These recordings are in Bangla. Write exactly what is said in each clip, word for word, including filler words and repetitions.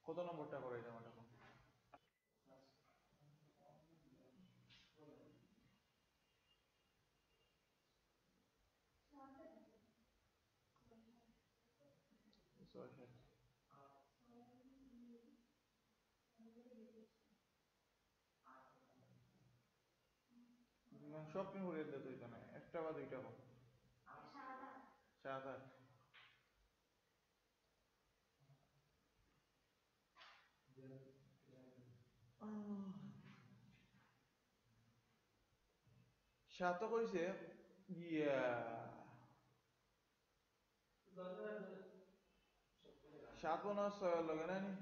কত নম্বরটা করাইতাম এটা? সব তুমি ঘুরিয়ে দিতে হইতো না, একটা বা দুইটা হোক। সাত আট সাত কইছে ইয়া সাত মনে হয় ছয় লগে নাই নি?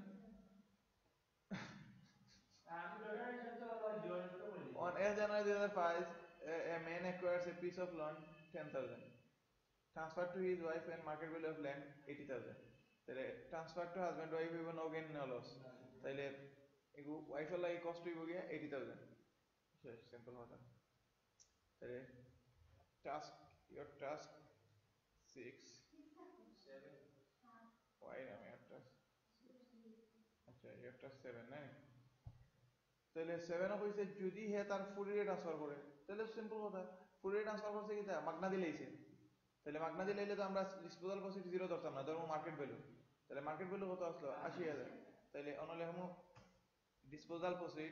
On eighth January two thousand five, a, a man acquires a piece of land ten thousand. Transferred to his wife and market value of land eighty thousand. তাহলে ট্রান্সফার টু হাজব্যান্ড ওয়াইফ হইব নো গেইন নো লস। তাইলে এগু ওয়াইফের লাগি কষ্ট হইব গিয়া eighty thousand। শেষ, সিম্পল কথা। তাহলে task your task six seven why আমি একটা আচ্ছা একটা seven নাই, তাহলে সেভেন কইছে যদি হে তার ফুরিয়ে ট্রান্সফার করে, তাহলে সিম্পল কথা, ফুরিয়ে ট্রান্সফার করছে কি তা মাগনা দিলেইছে, তাহলে মাগনা দিলাইলে তো আমরা ডিসপোজাল প্রসিড জিরো ধরতাম না, ধরবো মার্কেট ভ্যালু। তাহলে মার্কেট ভ্যালু কত আসলো? আশি হাজার। তাহলে অনলে হামু ডিসপোজাল প্রসিড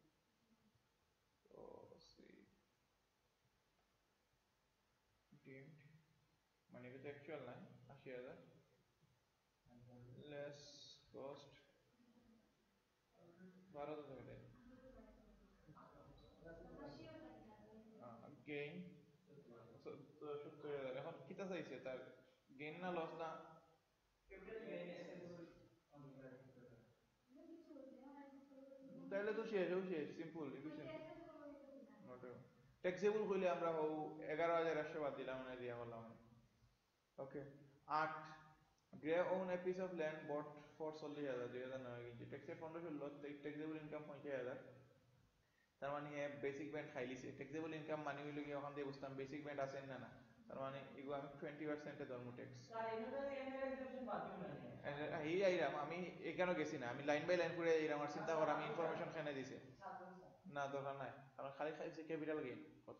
ডিমড মানে এটা অ্যাকচুয়াল না, আশি হাজার লেস কস্ট বারো হাজার টাকা গেইন সত্তর হাজার। এখন কিতা চাইছে তার গেইন না লস না? তাহলে তো শেষ, ও শেষ, সিম্পল ইকুয়েশন। ট্যাক্সেবল কইলে আমরা হও এগারো হাজার একশো বাদ দিলাম না দিয়া করলাম। ওকে আট Greg own a piece of land bought for চল্লিশ হাজার দুই হাজার নয় কিনছে, ট্যাক্সের পনেরো ষোলো, ট্যাক্সেবল ইনকাম পঞ্চাশ হাজার। তার মানে হে বেসিক ব্যান্ড খাই লিছে। ট্যাক্সেবল ইনকাম মানে হইল কি ওখান দিয়ে বুঝতাম বেসিক ব্যান্ড আছে না না, তার মানে এগো আমি টোয়েন্টি পার্সেন্টে ধর্ম ট্যাক্স এই আইরাম আমি এখানে গেছি না, আমি লাইন বাই লাইন করে আইরাম, আমার চিন্তা কর আমি ইনফরমেশন খানে দিছে না, দরকার নাই, কারণ খালি খাইছে ক্যাপিটাল গেইন কত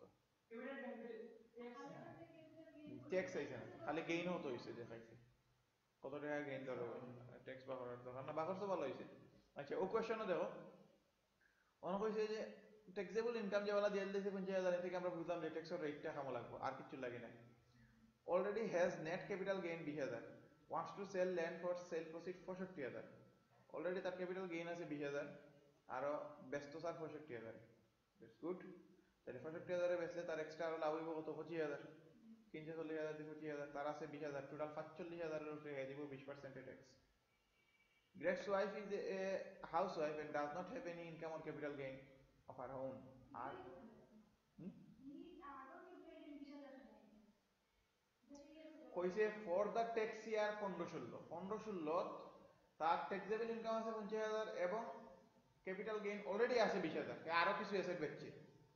ট্যাক্স আইছে না, খালি গেইন হতো হইছে যে খাইছে কত টাকা গেইন ধরো, ট্যাক্স বা করার দরকার না, বাকর তো ভালো হইছে। আচ্ছা ও কোয়েশ্চনও দেখো, অনেক হয়েছে যে ট্যাক্সেবল ইনকাম যেগুলা দিয়ে দিয়েছে পঞ্চাশ হাজার থেকে আমরা বুঝলাম যে ট্যাক্সের রেটটা খামো লাগবো, আর কিছু লাগে না। Already has net capital gain বিশ হাজার, wants to sell land for sale proceed পঁয়ষট্টি হাজার। অলরেডি তার ক্যাপিটাল গেইন আছে বিশ হাজার, আরো ব্যস্ত স্যার পঁয়ষট্টি হাজার। That's good. তাহলে পঁয়ষট্টি হাজারে বেচলে তার এক্সট্রা আরো লাভ হইব কত? পঁচিশ হাজার। কিনছে চল্লিশ হাজার দিয়ে পঁচিশ হাজার, তার আছে বিশ হাজার, টোটাল পাঁচচল্লিশ হাজারের উপরে হয়ে দিব বিশ পার্সেন্টের tax. Greg's wife is a housewife and does not have any income or capital gain of her own. আর কইছে ফর দ্য ট্যাক্স ইয়ার পনেরো ষোলো, পনেরো ষোলো তার ট্যাক্সেবল ইনকাম আছে পঞ্চাশ হাজার এবং ক্যাপিটাল গেইন অলরেডি আছে বিশ হাজার, আরো কিছু অ্যাসেট বেচছে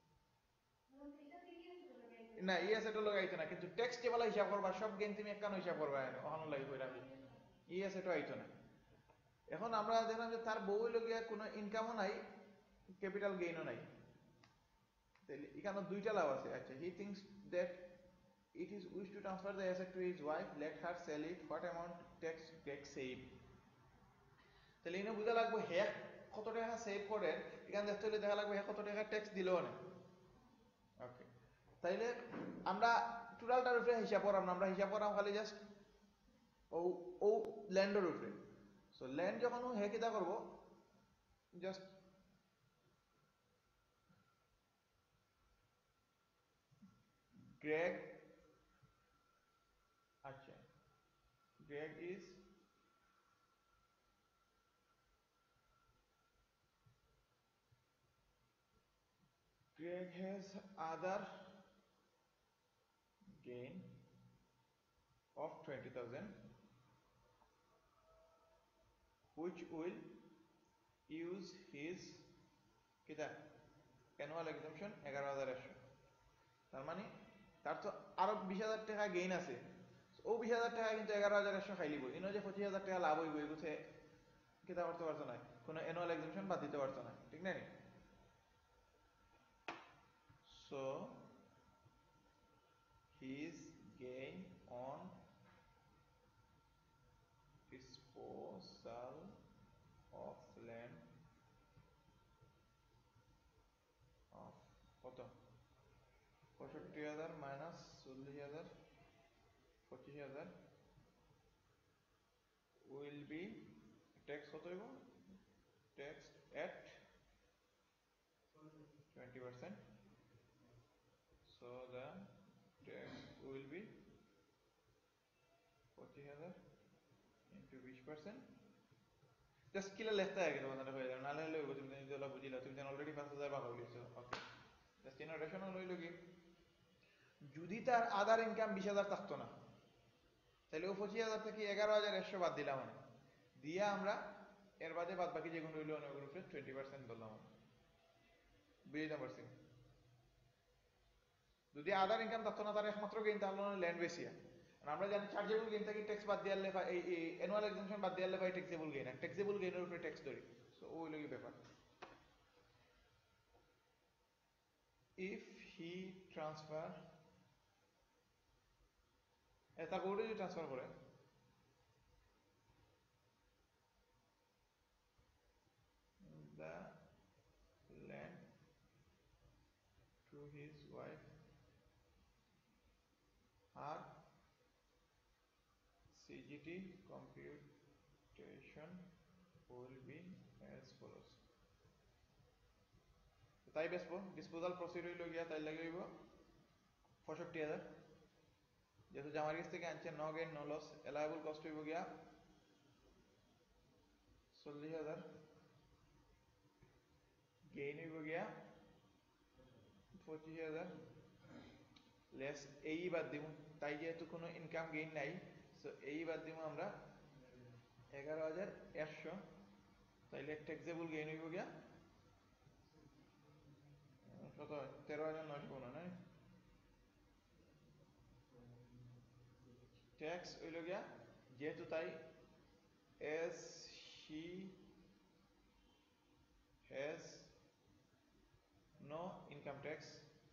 না, ই অ্যাসেটও লাগাইছে না, কিন্তু ট্যাক্স যেবেলা হিসাব করবা সব গেইন তুমি একখান হিসাব করবা, ওখানে লাগবে আমি ই অ্যাসেটও আইতো না। এখন আমরা দেখলাম যে তার বউ লগিয়া কোনো ইনকামও নাই, ক্যাপিটাল গেইনও নাই, তাহলে এখানে দুইটা লাভ আছে। আচ্ছা he thinks that it is wish to transfer the asset to his wife, let her sell it, what amount tax get save. তাহলে এনে বুঝা লাগবে হে কত টাকা সেভ করে, এখানে দেখতে হলে দেখা লাগবে হে কত টাকা ট্যাক্স দিলেও না। ওকে তাইলে আমরা টোটালটার উপরে হিসাব করাম না, আমরা হিসাব করাম খালি জাস্ট ও ও ল্যান্ডের উপরে। সো ল্যান্ড যখন হে কিতা করবো just Greg, acha, Greg is Greg has other gain of twenty thousand which will use his kita annual exemption এগারো হাজার একশো। তার মানে তার তো আরো বিশ হাজার টাকা গেইন আছে, ও বিশ হাজার টাকা কিন্তু এগারো হাজার একশো খাই লিব, ইনো যে পঁচিশ হাজার টাকা লাভ হইব এগুছে কিতা করতে পারছো না, কোনো অ্যানুয়াল এক্সামশন বাদ দিতে পারছো না, ঠিক না? So his gain on disposal of land of কত পঁয়ষট্টি হাজার মাইনাস চল্লিশ হাজার পঁচিশ হাজার will be tax কত হইব, tax at twenty percent. So the tax will be পঁচিশ হাজার into twenty percent. জাস্ট কিলা লেখতে আগে তোমাদের হয়ে যাবে, নালে হলে তুমি যদি বুঝিলা তুমি জান অলরেডি পাঁচ হাজার বাকা হইছো। ওকে, জাস্ট ইনোভেশন হইল কি, যদি তার আদার ইনকাম বিশ হাজার থাকতো না তাহলে ও পঁচিশ হাজার থেকে এগারো হাজার একশো বাদ দিলাম দিয়া আমরা এর বাদে বাদ বাকি যেগুলো হইলো অনেকগুলো টোয়েন্টি পার্সেন্ট ধরলাম। বুঝতে পারছি? যদি আদার ইনকাম থাকতো না তার একমাত্র গেইন তাহলে ল্যান্ড বেসিয়া, আমরা জানি চার্জেবল গেইন থেকে ট্যাক্স বাদ দিয়ালে এই অ্যানুয়াল এক্সামশন বাদ দিয়ালে ভাই ট্যাক্সেবল গেইন, আর ট্যাক্সেবল গেইনের উপরে ট্যাক্স ধরি। সো ওই লাগি ব্যাপার। ইফ হি ট্রান্সফার, তার বোর্ডে যদি ট্রান্সফার করে the land to his wife, her C G T computation will be as follows. তাই বেসবো ডিসপোজাল প্রসিড হইল গিয়া তাই লাগে হইব পঁয়ষট্টি হাজার, যেহেতু জামার কাছ থেকে আনছে no gain no loss, allowable cost হইব গিয়া চল্লিশ হাজার, গেইন হইব গিয়া পঁচিশ হাজার, লেস এই বাদ দিব, তাই যেহেতু কোনো ইনকাম গেইন নাই সো এই বাদ দিব আমরা এগারো হাজার একশো, তাইলে ট্যাক্সেবল গেইন হইব গিয়া কত তেরো হাজার নয়শো পনেরো নাই, ট্যাক্স হইল গিয়া যেহেতু তাই as she has no income tax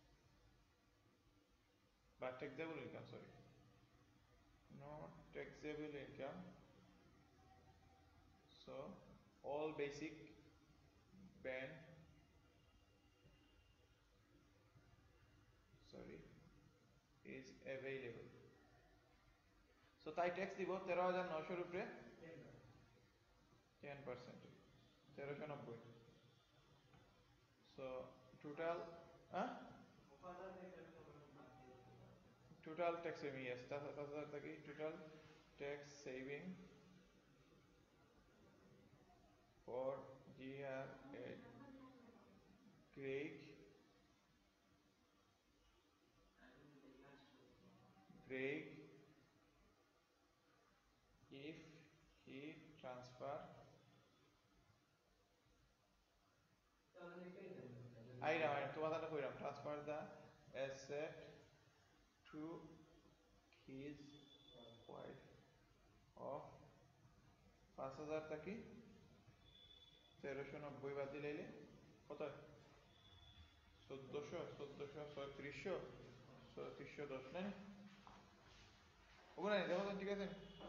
but taxable income, sorry, no taxable income, so all basic band sorry is available. So তাই ট্যাক্স দিব তেরো হাজার নয়শোর উপরে টেন পার্সেন্ট, তেরোশো নব্বই। So total total tax saving, yes, তাছাড়া থাকি টোটাল ট্যাক্স সেভিং ফর জি আর এট Craig Craig if he transfer I know তোমার কথা কইরাম transfer the asset to his wife of পাঁচ হাজার টাকি তেরোশো নব্বই বাদ দিলে কত চোদ্দশো চোদ্দশো ছয়ত্রিশশো ছয়ত্রিশশো দশ নাই ওগুলো দেখো তো, ঠিক আছে।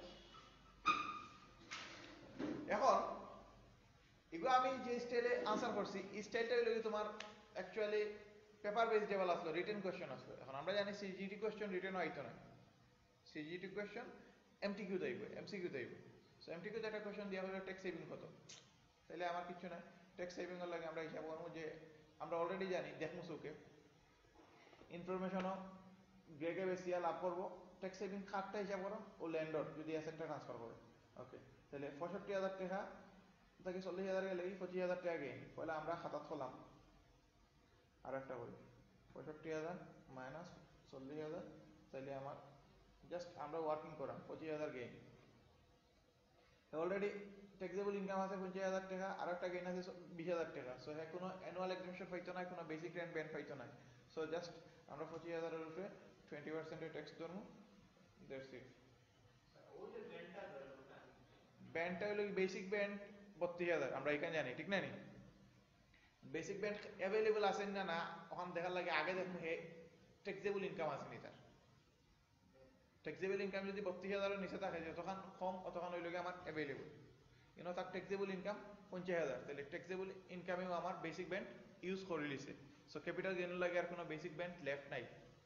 এখন এগুলো আমি যে স্টাইলে আনসার করছি এই স্টাইলটা হলো তোমার অ্যাকচুয়ালি পেপার বেস লেভেল আসলো, রিটেন কোশ্চেন আসলো। এখন আমরা জানি সিজিটি কোশ্চেন রিটেন হইতো না, সিজিটি কোশ্চেন এমটিকিউ দেইব, এমসিকিউ দেইব। সো এমটিকিউ একটা কোশ্চেন দেওয়া হলো ট্যাক্স সেভিং কত, তাহলে আমার কিছু না, ট্যাক্স সেভিং এর লাগে আমরা হিসাব করবো যে আমরা অলরেডি জানি দেখমু চোখে ইনফরমেশনও গ্রেগে বেশি লাভ করবো, ট্যাক্স সেভিং খাতটা হিসাব করো ও ল্যান্ডর যদি অ্যাসেটটা ট্রান্সফার করে। ওকে, তাহলে পঁয়ষট্টি হাজার টাকা তাকে চল্লিশ হাজার গেলে পঁচিশ হাজার টাকা গেইন, পয়লা আমরা খাতা থলাম আর একটা করি পঁয়ষট্টি হাজার মাইনাস চল্লিশ হাজার, তাইলে আমার জাস্ট আমরা ওয়ার্কিং করাম পঁচিশ হাজার গেইন, অলরেডি ট্যাক্সেবল ইনকাম আছে পঁচিশ হাজার টাকা, আর একটা গেইন আছে বিশ হাজার টাকা। সো হ্যাঁ কোনো অ্যানুয়াল এক্সামশন পাইতো না, কোনো বেসিক রেন্ট ব্যান্ড পাইতো না। সো জাস্ট আমরা পঁচিশ হাজারের উপরে টোয়েন্টি পার্সেন্টের ট্যাক্স ধরবো, দ্যাটস ইট। ব্যান্ডটা হলো বেসিক ব্যান্ড বত্রিশ হাজার আমরা এখানে জানি ঠিক না নি বেসিক ব্যান্ড অ্যাভেলেবল আছে না না ওখানে দেখার লাগে আগে দেখুন হে ট্যাক্সেবল ইনকাম আছে নি তার ট্যাক্সেবল ইনকাম যদি বত্রিশ হাজারের নিচে থাকে যতক্ষণ কম অতক্ষণ হইল আমার অ্যাভেলেবল কিন্তু তার ট্যাক্সেবল ইনকাম পঞ্চাশ হাজার তাহলে ট্যাক্সেবল ইনকামেও আমার বেসিক ব্যান্ড ইউজ করে লিছে সো ক্যাপিটাল গেইনের লাগে আর কোনো বেসিক ব্যান্ড লেফট নাই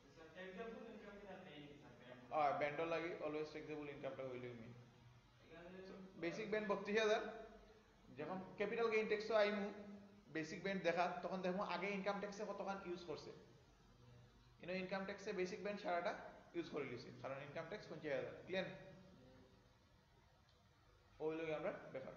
আর ব্যান্ডর লাগে অলওয়েজ ট্যাক্সেবল ইনকামটা হইলই মেইন বেসিক ব্যান্ড বত্রিশ হাজার যখন ক্যাপিটাল গেইন ট্যাক্সও আইমু বেসিক ব্যান্ড দেখা তখন দেখবো আগে ইনকাম ট্যাক্সে কতখান ইউজ করছে কিন্তু ইনকাম ট্যাক্সে বেসিক ব্যান্ড সারাটা ইউজ করে লিছে কারণ ইনকাম ট্যাক্স পঞ্চাশ হাজার ক্লিয়ার ওই লোক আমরা ব্যাপার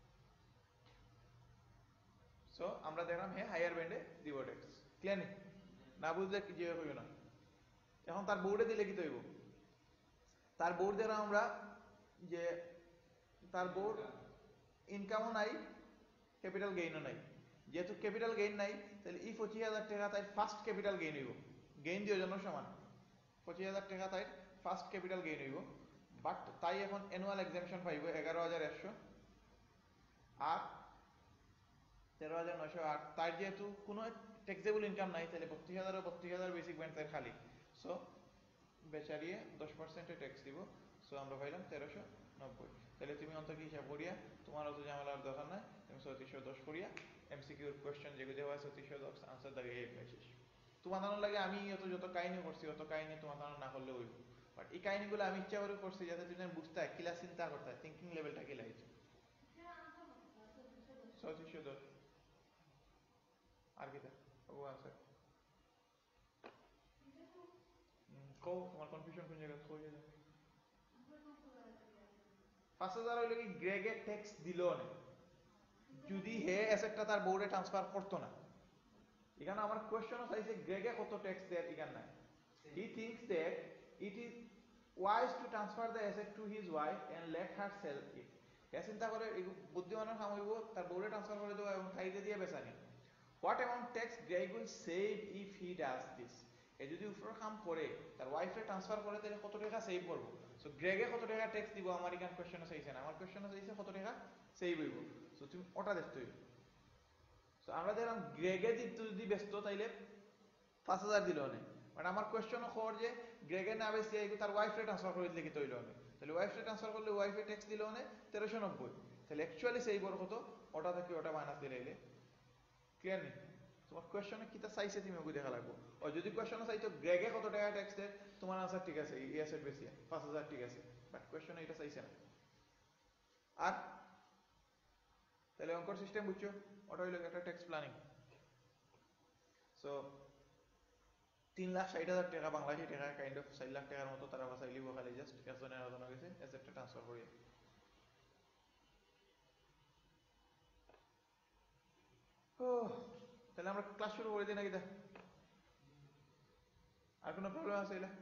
সো আমরা দেখলাম হ্যাঁ হায়ার ব্যান্ডে দিব ট্যাক্স ক্লিয়ার নি না বুঝলে কি যে হইব না এখন তার বোর্ডে দিলে কি তৈব তার বোর্ড দেখলাম আমরা যে তার বোর্ড ইনকামও নাই ক্যাপিটাল গেইনও নাই যেহেতু ক্যাপিটাল গেইন নাই তাহলে এই পঁচিশ হাজার টাকা তাই ফার্স্ট ক্যাপিটাল গেইন হইব গেইন দিয়ে জন্য সমান পঁচিশ হাজার টাকা তাই ফার্স্ট ক্যাপিটাল গেইন হইব বাট তাই এখন অ্যানুয়াল এক্সামশন পাইব এগারো হাজার একশো আর তেরো হাজার নয়শো আট তার যেহেতু কোনো ট্যাক্সেবল ইনকাম নাই তাহলে বত্রিশ হাজার ও বত্রিশ হাজার বেসিক ব্যান্ড তাই খালি সো বেচারিয়ে দশ পার্সেন্টে ট্যাক্স দিব সো আমরা পাইলাম তেরোশো নব্বই তাহলে তুমি অন্তত কি হিসাব করিয়া তোমার অত ঝামেলার দরকার নাই তুমি ছত্রিশশো দশ করিয়া এমসিকিউর কোয়েশ্চেন যেগুলো দেওয়া হয় ছত্রিশশো দশ আনসার দাঁড়িয়ে এই শেষ তোমার জানার লাগে আমি অত যত কাহিনী করছি অত কাহিনী তোমার জানা না করলে হইব বাট এই কাহিনীগুলো আমি ইচ্ছা করে করছি যাতে তুমি বুঝতে হয় কিলা চিন্তা করতে হয় থিঙ্কিং লেভেলটা কিলা হয়েছে ছত্রিশশো দশ আর কি ও আনসার কও তোমার কনফিউশন কোন জায়গায় কই যায় পাঁচ হাজার হইলে কি গ্রেগে ট্যাক্স দিল না যদি হে অ্যাসেটটা তার বোর্ডে ট্রান্সফার করতো না এখানে আমার কোশ্চেনও চাইছে গ্রেগে কত ট্যাক্স দেয় এখানে নাই he thinks that it is wise to transfer the asset to his wife and let her sell it হে চিন্তা করে বুদ্ধিমানের কাম হইব তার বোর্ডে ট্রান্সফার করে দেওয়া এবং খাইতে দিয়ে বেচানি what amount tax Greg will save if he does this এ যদি উপর কাম করে তার ওয়াইফে ট্রান্সফার করে তাহলে কত টাকা সেভ করবো সো গ্রেগে কত টাকা ট্যাক্স দিব আমার এখানে কোশ্চেনও চাইছে না আমার কোশ্চেনও চাইছে কত টাকা সেভ হইব সো তুমি ওটা দেখতে হইব সো আমরা দেখলাম গ্রেগে যদি ব্যস্ত তাইলে পাঁচ হাজার দিল না বাট আমার কোশ্চেনও খবর যে গ্রেগে না বেশি তার ওয়াইফে ট্রান্সফার করে দিলে কি তৈল না তাহলে ওয়াইফে ট্রান্সফার করলে ওয়াইফে ট্যাক্স দিল না তেরোশো নব্বই তাহলে অ্যাকচুয়ালি সেই বড় কত ওটা থেকে ওটা মাইনাস দিলে ক্লিয়ার নেই তোমার কোয়েশ্চনে কিটা চাইছে তুমি ওকে দেখা লাগবো আর যদি কোয়েশ্চনে চাইতো গ্রেগে কত টাকা ট্যাক্স দেয় তোমার আনসার ঠিক আছে এই অ্যাসেট বেশি পাঁচ হাজার ঠিক আছে বাট কোয়েশ্চনে এটা চাইছে না আর তাহলে অঙ্কর সিস্টেম বুঝছো ওটা হইলো একটা ট্যাক্স প্ল্যানিং সো তিন লাখ ষাট হাজার টাকা বাংলাদেশি টাকা কাইন্ড অফ চার লাখ টাকার মতো তারা বাসাই লিব খালি জাস্ট একজনের আলোচনা গেছে অ্যাসেটটা ট্রান্সফার করিয়ে ও তাহলে আমরা ক্লাস শুরু করে দিই নাকি দা আর কোনো প্রবলেম আছে এলা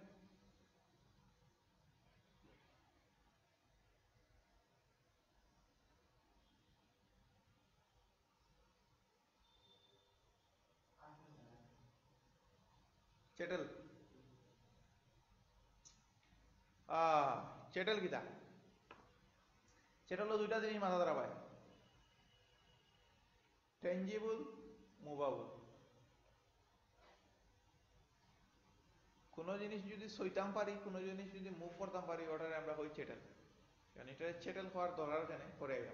চেটেল আহ চেটেল কিতা চেটেল দুইটা জিনিস মাথা ধরা পায় টেঞ্জিবল মুভেবল কোনো জিনিস যদি সইতাম পারি কোনো জিনিস যদি মুভ করতাম পারি ওটারে আমরা হই চেটেল কারণ এটা চেটেল হওয়ার দরকার কেন করে গেলাম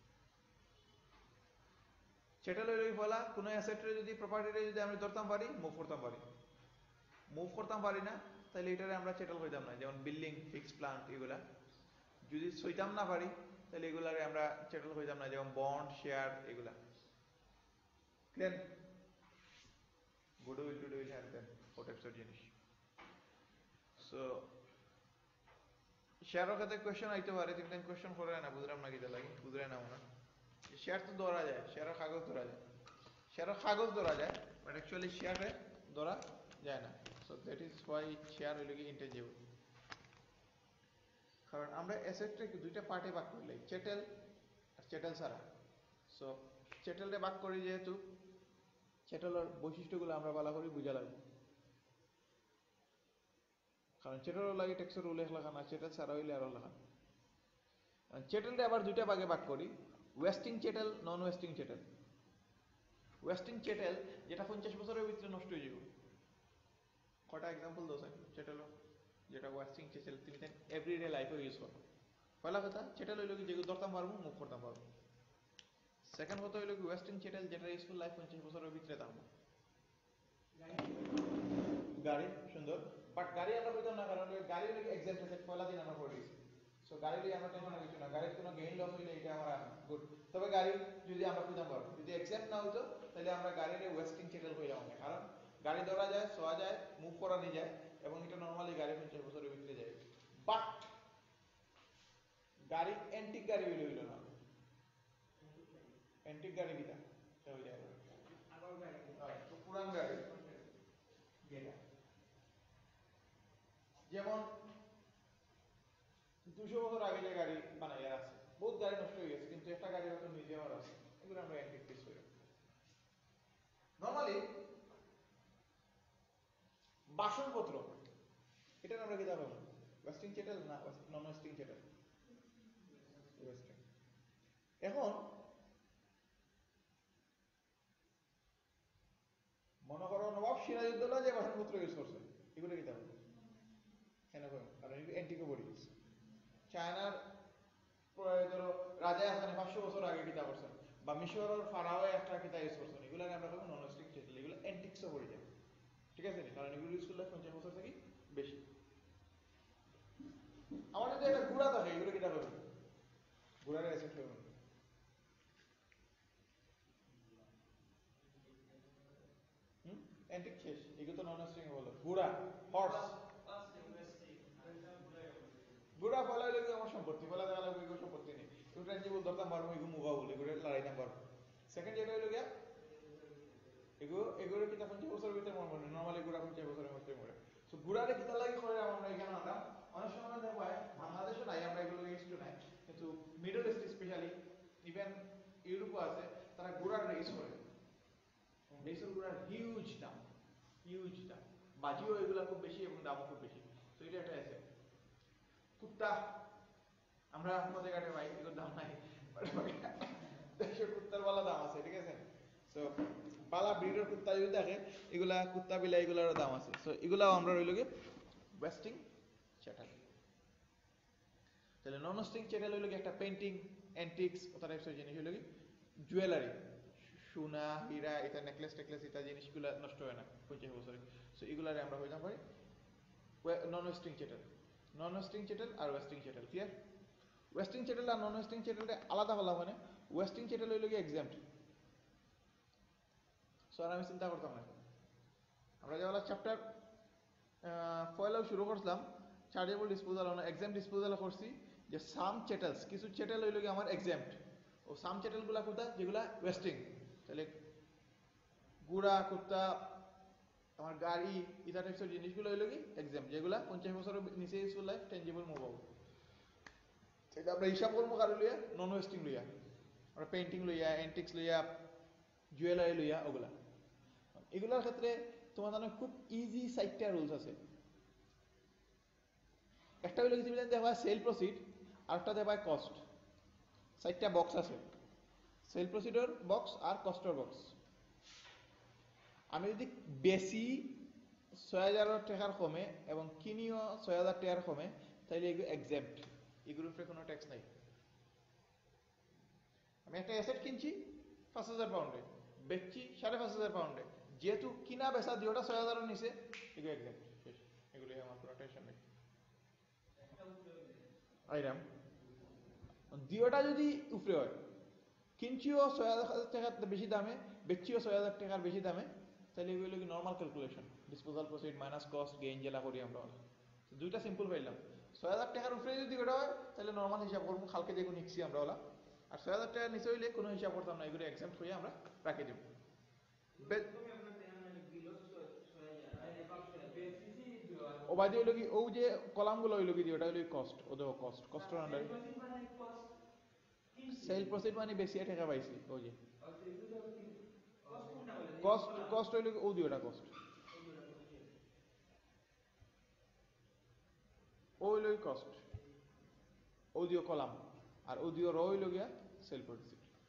চেটেল হইলেই বলা কোনো অ্যাসেটরে যদি প্রপার্টিরে যদি আমি ধরতাম পারি মুভ করতাম পারি মুভ করতাম পারি না তাহলে এটারে আমরা চেটেল হইতাম না যেমন বিল্ডিং ফিক্সড প্লান্ট এগুলা যদি সইতাম না পারি তাহলে এগুলারে আমরা চেটেল হইতাম না যেমন বন্ড শেয়ার এগুলা ক্লিয়ার গুডউইল টুডউইল হ্যান্ড দেন ও টাইপসের জিনিস সো শেয়ারের ক্ষেত্রে কোয়েশ্চেন আইতে পারে তুমি দেন কোয়েশ্চেন করে না বুঝলাম না কিটা লাগে বুঝলে না মনে শেয়ার তো ধরা যায় শেয়ারের কাগজ ধরা যায় শেয়ারের কাগজ ধরা যায় বাট অ্যাকচুয়ালি শেয়ারে ধরা যায় না so that is why share হইল কি ইনটেঞ্জিবল কারণ আমরা অ্যাসেটটাকে দুইটা পার্টে ভাগ করলে চেটেল আর চেটেল ছাড়া সো চেটেলটা ভাগ করি যেহেতু চেটেলের বৈশিষ্ট্যগুলো আমরা ভালো করে বুঝা লাগবে কারণ চেটেলও লাগে ট্যাক্সের উল্লেখ লেখা না চেটেল ছাড়া হইলে আরো লেখা চেটেলটা আবার দুইটা ভাগে ভাগ করি wasting chattel non wasting chattel wasting chattel যেটা পঞ্চাশ বছরের ভিতরে নষ্ট হয়ে যাবে কটা এক্সাম্পল দাও স্যার চেটেল যেটা ওয়েস্টিং চেটেল তুমি এভরিডে লাইফে ইউজ করো পয়লা কথা চেটেল হইলো কি যেগুলো ধরতাম পারবো মুভ করতাম পারবো সেকেন্ড কথা হইলো কি ওয়েস্টিং চেটেল যেটা ইউজফুল লাইফ পঞ্চাশ বছরের ভিতরে থাকবো গাড়ি সুন্দর বাট গাড়ি আমরা কইতাম না কারণ গাড়ি হইলো এক্সাম্পল সেট পয়লা দিন আমরা করে দিয়েছি সো গাড়ি লিয়ে আমরা টেনশন কিছু না গাড়ির কোনো গেইন লস হইলে এটা আমরা গুড তবে গাড়ি যদি আমরা কইতাম পারবো যদি এক্সাম্পল না হইতো তাহলে আমরা গাড়ির ওয়েস্টিং চেটেল কইলাম না কারণ গাড়ি ধরা যায় শোয়া যায় মুভ করা নিয়ে যায় এবং এটা নরমালি গাড়ি পঞ্চাশ বছরের ভিতরে যায় বাট গাড়ি অ্যান্টিক গাড়ি হইলে হইলো না অ্যান্টিক গাড়ি কিটা সেটা হয়ে যায় আগর গাড়ি হয় তো পুরান গাড়ি যেটা যেমন দুশো বছর আগে যে গাড়ি বানাইয়া আছে বহুত গাড়ি নষ্ট হয়ে গেছে কিন্তু একটা গাড়ি হয়তো মিউজিয়ামের আছে এগুলো আমরা অ্যান্টিক পিস করি নরমালি বাসনপত্র এটা আমরা কি জানো ওয়েস্টিং চেটেল না নন ওয়েস্টিং চেটেল ওয়েস্টিং এখন মনে করো নবাব সিরাজউদ্দৌলা যে বাসনপত্র ইউজ করছে এগুলো কি জানো কেন কারণ এগুলো অ্যান্টিকো বডি চায়নার ধরো রাজা হাসানে পাঁচশো বছর আগে কিতা করছেন বা মিশরের ফারাও একটা কিতা ইউজ করছেন এগুলো আমরা বলবো নন ওয়েস্টিং চেটেল এগুলো অ্যান্টিক্সও বডি যায় ঠিক আছে কারণ এগুলো ইউজ করলে পঞ্চাশ বছর থেকে বেশি আমার যদি একটা গুড়া থাকে এগুলো কিতা করবে গুড়ার অ্যাসেট করবে হুম অ্যান্টিক শেষ এগুলো তো নন ওয়েস্টিং বলো গুড়া হর্স গুড়া ফলা হইলে আমার সম্পত্তি ফলা দেখা লাগবে এগুলো সম্পত্তি নেই তুমি ট্রানজিবল ধরতাম পারবো এগুলো মুগা বলে এগুলো লড়াইতাম পারবো সেকেন্ড যেটা হইলো গিয়া এগুলো এগুলো কিতা পঞ্চাশ বছরের ভিতরে মনে মনে নর্মালি গুড়া পঞ্চাশ বছরের মধ্যে মরে সো গুড়ারে কিতা লাগে করে আমরা এখানে আমরা অনেক সময় দেখো বাংলাদেশও নাই আমরা এগুলো ইউজ টু নাই কিন্তু মিডল ইস্ট স্পেশালি ইভেন ইউরোপও আছে তারা গুড়ার ইউজ করে দেশের গুড়ার হিউজ দাম হিউজ দাম বাজিও এগুলা খুব বেশি এবং দামও খুব বেশি তো এটা একটা আছে কুত্তা আমরা পথে ঘাটে পাই এগুলোর দাম নাই দেশের কুত্তার বালা দাম আছে ঠিক আছে সো বালা ব্রিডের কুত্তা যদি দেখে এগুলা কুত্তা বিলা এগুলারও দাম আছে সো এগুলাও আমরা রইল গিয়ে ওয়েস্টিং চেটেল তাহলে নন ওয়েস্টিং চেটেল হইল একটা পেন্টিং অ্যান্টিক্স ওটা টাইপসের জিনিস হইল কি জুয়েলারি সোনা হীরা এটা নেকলেস টেকলেস এটা জিনিসগুলো নষ্ট হয় না পঞ্চাশ বছরে সো এগুলারে আমরা হইতাম পারি non wasting chattel non wasting chattel আর wasting chattel clear wasting chattel আর নন ওয়েস্টিং চেটেলটা আলাদা হলাম মানে ওয়েস্টিং চেটেল হইল কি এক্সাম্পট সো আর আমি চিন্তা করতাম না আমরা যেগুলো চ্যাপ্টার পয়লাও শুরু করলাম চার্জেবল ডিসপোজাল এক্সাম ডিসপোজাল করছি যে সাম চেটেলস কিছু চেটেল হইল কি আমার এক্সাম্পট ও সাম চেটেলগুলা কোথায় যেগুলা ওয়েস্টিং তাহলে গুড়া কুত্তা আমার গাড়ি এটা টাইপসের জিনিসগুলো হইল কি এক্সাম যেগুলা পঞ্চাশ বছরের নিচে ইউজফুল লাইফ টেনজিবল মুভ হবে সেটা আমরা হিসাব করবো কারো লইয়া নন ওয়েস্টিং লইয়া আমরা পেন্টিং লইয়া অ্যান্টিক্স লইয়া জুয়েলারি লইয়া ওগুলা এগুলোর ক্ষেত্রে তোমার জানো খুব ইজি সাইটটা রুলস আছে একটা হইলো কি তুমি দেওয়া সেল প্রসিড আরেকটা দেওয়া কস্ট সাইটটা বক্স আছে সেল প্রসিডর বক্স আর কস্টর বক্স আমি যদি বেশি ছয় হাজার টাকার কমে এবং কিনিও ছয় হাজার টাকার কমে তাহলে এগুলো এক্সাম্পট এগুলোর উপরে কোনো ট্যাক্স নাই আমি একটা অ্যাসেট কিনছি পাঁচ হাজার পাউন্ডে বেচছি সাড়ে পাঁচ হাজার পাউন্ডে যেহেতু কিনা বেচা দুইটা ছয় হাজারের নিচে এগুলো এক্সাম্পট এগুলি আমার কোনো টেনশন নেই আইরাম দুইটা যদি উপরে হয় কিনছিও ছয় হাজার টাকার বেশি দামে বেচছিও ছয় হাজার টাকার বেশি দামে তাহলে এগুলো কি normal calculation disposal proceed minus cost gain যেটা করি আমরা দুইটা সিম্পল পাইলাম ছয় হাজার টাকার উপরে যদি ওটা হয় তাহলে নর্মাল হিসাব করবো খালকে যেগুলো নিচ্ছি আমরা ওলা আর ছয় হাজার টাকার নিচে হইলে কোনো হিসাব করতাম না এগুলো এক্সাম্পট হয়ে আমরা রাখি দেব ও বাদে হইলো কি ও যে কলামগুলো হইলো কি ওটা হইলো কস্ট ও দেখো কস্ট কস্টের আন্ডারে সেল প্রসিড মানে বেশি টাকা পাইছি ও যে কস্ট কস্ট হইলো ও দিওটা কস্ট ও হইলো কস্ট ও দিও কলাম আর ও দিও র হইলো গিয়া সেল প্রসিড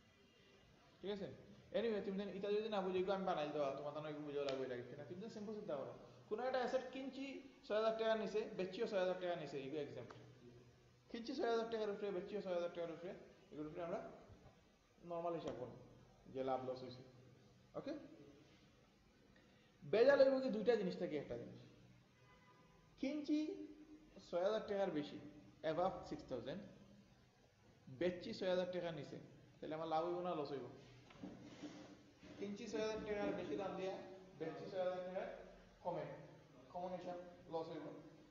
ঠিক আছে এনিওয়ে তুমি দেন এটা যদি না বুঝি আমি বানাই দেওয়া তোমার তো একটু বুঝাও লাগবে লাগে না তুমি সিম্পল চিন্তা করো কোনো একটা অ্যাসেট কিনছি ছয় হাজার টাকা নিচে বেচিও ছয় হাজার টাকা নিচে এগুলো এক্সাম্পল কিনছি ছয় হাজার টাকার উপরে বেচিও ছয় হাজার টাকার উপরে এগুলোর উপরে আমরা নর্মাল হিসাব করব যে লাভ লস হয়েছে ওকে বেজা লাগবে কি দুইটা জিনিস থাকে একটা জিনিস কিনছি ছয় হাজার টাকার বেশি অ্যাভাব সিক্স থাউজেন্ড বেচছি ছয় হাজার টাকার নিচে তাহলে আমার লাভ হইব না লস হইব কিনছি ছয় হাজার টাকার বেশি দাম দিয়ে বেচছি ছয় হাজার টাকার কমে কমন হিসাব লস হইব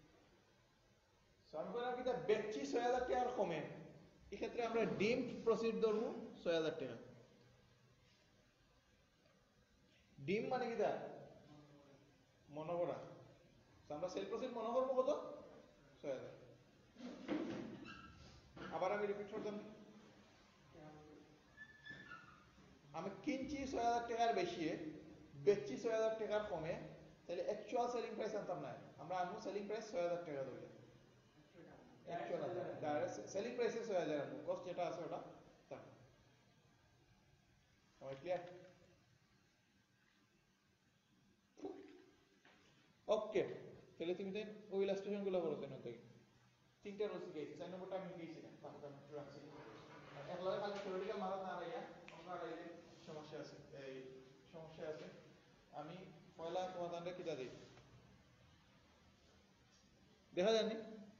আমি বললাম কি বেচছি ছয় হাজার টাকার কমে এক্ষেত্রে আমরা ডিমড প্রসিড ধরবো ছয় হাজার টাকা ডিম মানে কি তা মনে করা আমরা সেল প্রসিড মনে করবো কত ছয় হাজার আবার আমি রিপিট করতাম আমি কিনছি ছয় হাজার টাকার বেশি বেচছি ছয় হাজার টাকার কমে তাহলে অ্যাকচুয়াল সেলিং প্রাইস আনতাম না আমরা আনবো সেলিং প্রাইস ছয় হাজার টাকা ধরলে অ্যাকচুয়াল ডাইরেক্ট সেলিং প্রাইসে ছয় হাজার আনবো কস্ট যেটা আছে ওটা তার সবাই ক্লিয়ার ওকে তাহলে তুমি দেন ওই ইলাস্ট্রেশন গুলো করো দেন থেকে তিনটা রোজ শিখেছি চার নম্বরটা আমি শিখেছি না তাহলে আমি একটু রাখছি একলাগে খালি থিওরিটিক্যাল মারা না রাইয়া আমরা রাইলে সমস্যা আছে এই সমস্যা আছে আমি পয়লা সমাধানটা কিটা দিই দেখা যায়নি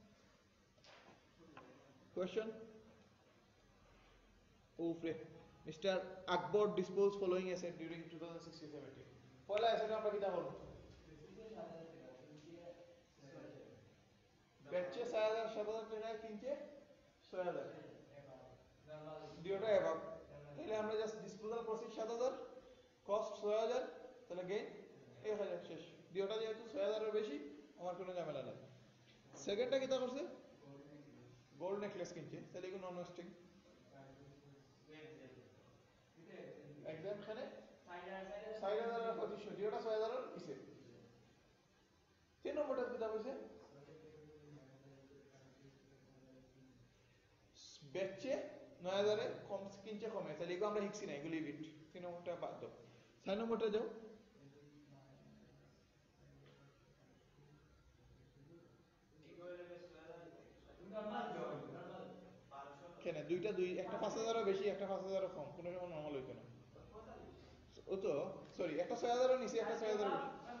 কোয়েশ্চন ওফরে mister Akbar dispose following asset during twenty sixteen seventeen পয়লা অ্যাসেট আমরা কিটা করব বেচে ছয় হাজার সাত হাজার টাকায় কিনছে ছয় হাজার দুটোটা অ্যাভাব তাহলে আমরা জাস্ট ডিসপোজাল প্রসিড সাত হাজার কস্ট ছয় হাজার তাহলে গেইন এক হাজার শেষ দুটোটা যেহেতু ছয় হাজার এর বেশি আমার কোনো ঝামেলা নেই সেকেন্ডটা কিটা করছে গোল্ড নেকলেস কিনছে তাহলে এগুলো নন ওয়েস্টিং এক্সাম্পশনে ছয় হাজার আর পঁচিশশো দুটোটা ছয় হাজার এর কিসে তিন নম্বরটা কিটা কইছে বেচে নয় হাজারে কম কিনছে কমে তাহলে এগুলো আমরা হিকছি না এগুলো লিমিট তিন নম্বরটা বাদ দাও ছয় নম্বরটা যাও কেন দুইটা দুই একটা পাঁচ হাজারও বেশি একটা পাঁচ হাজারও কম কোনো সময় নর্মাল হইতো না ও তো সরি একটা ছয় হাজারও নিচে একটা ছয় হাজারও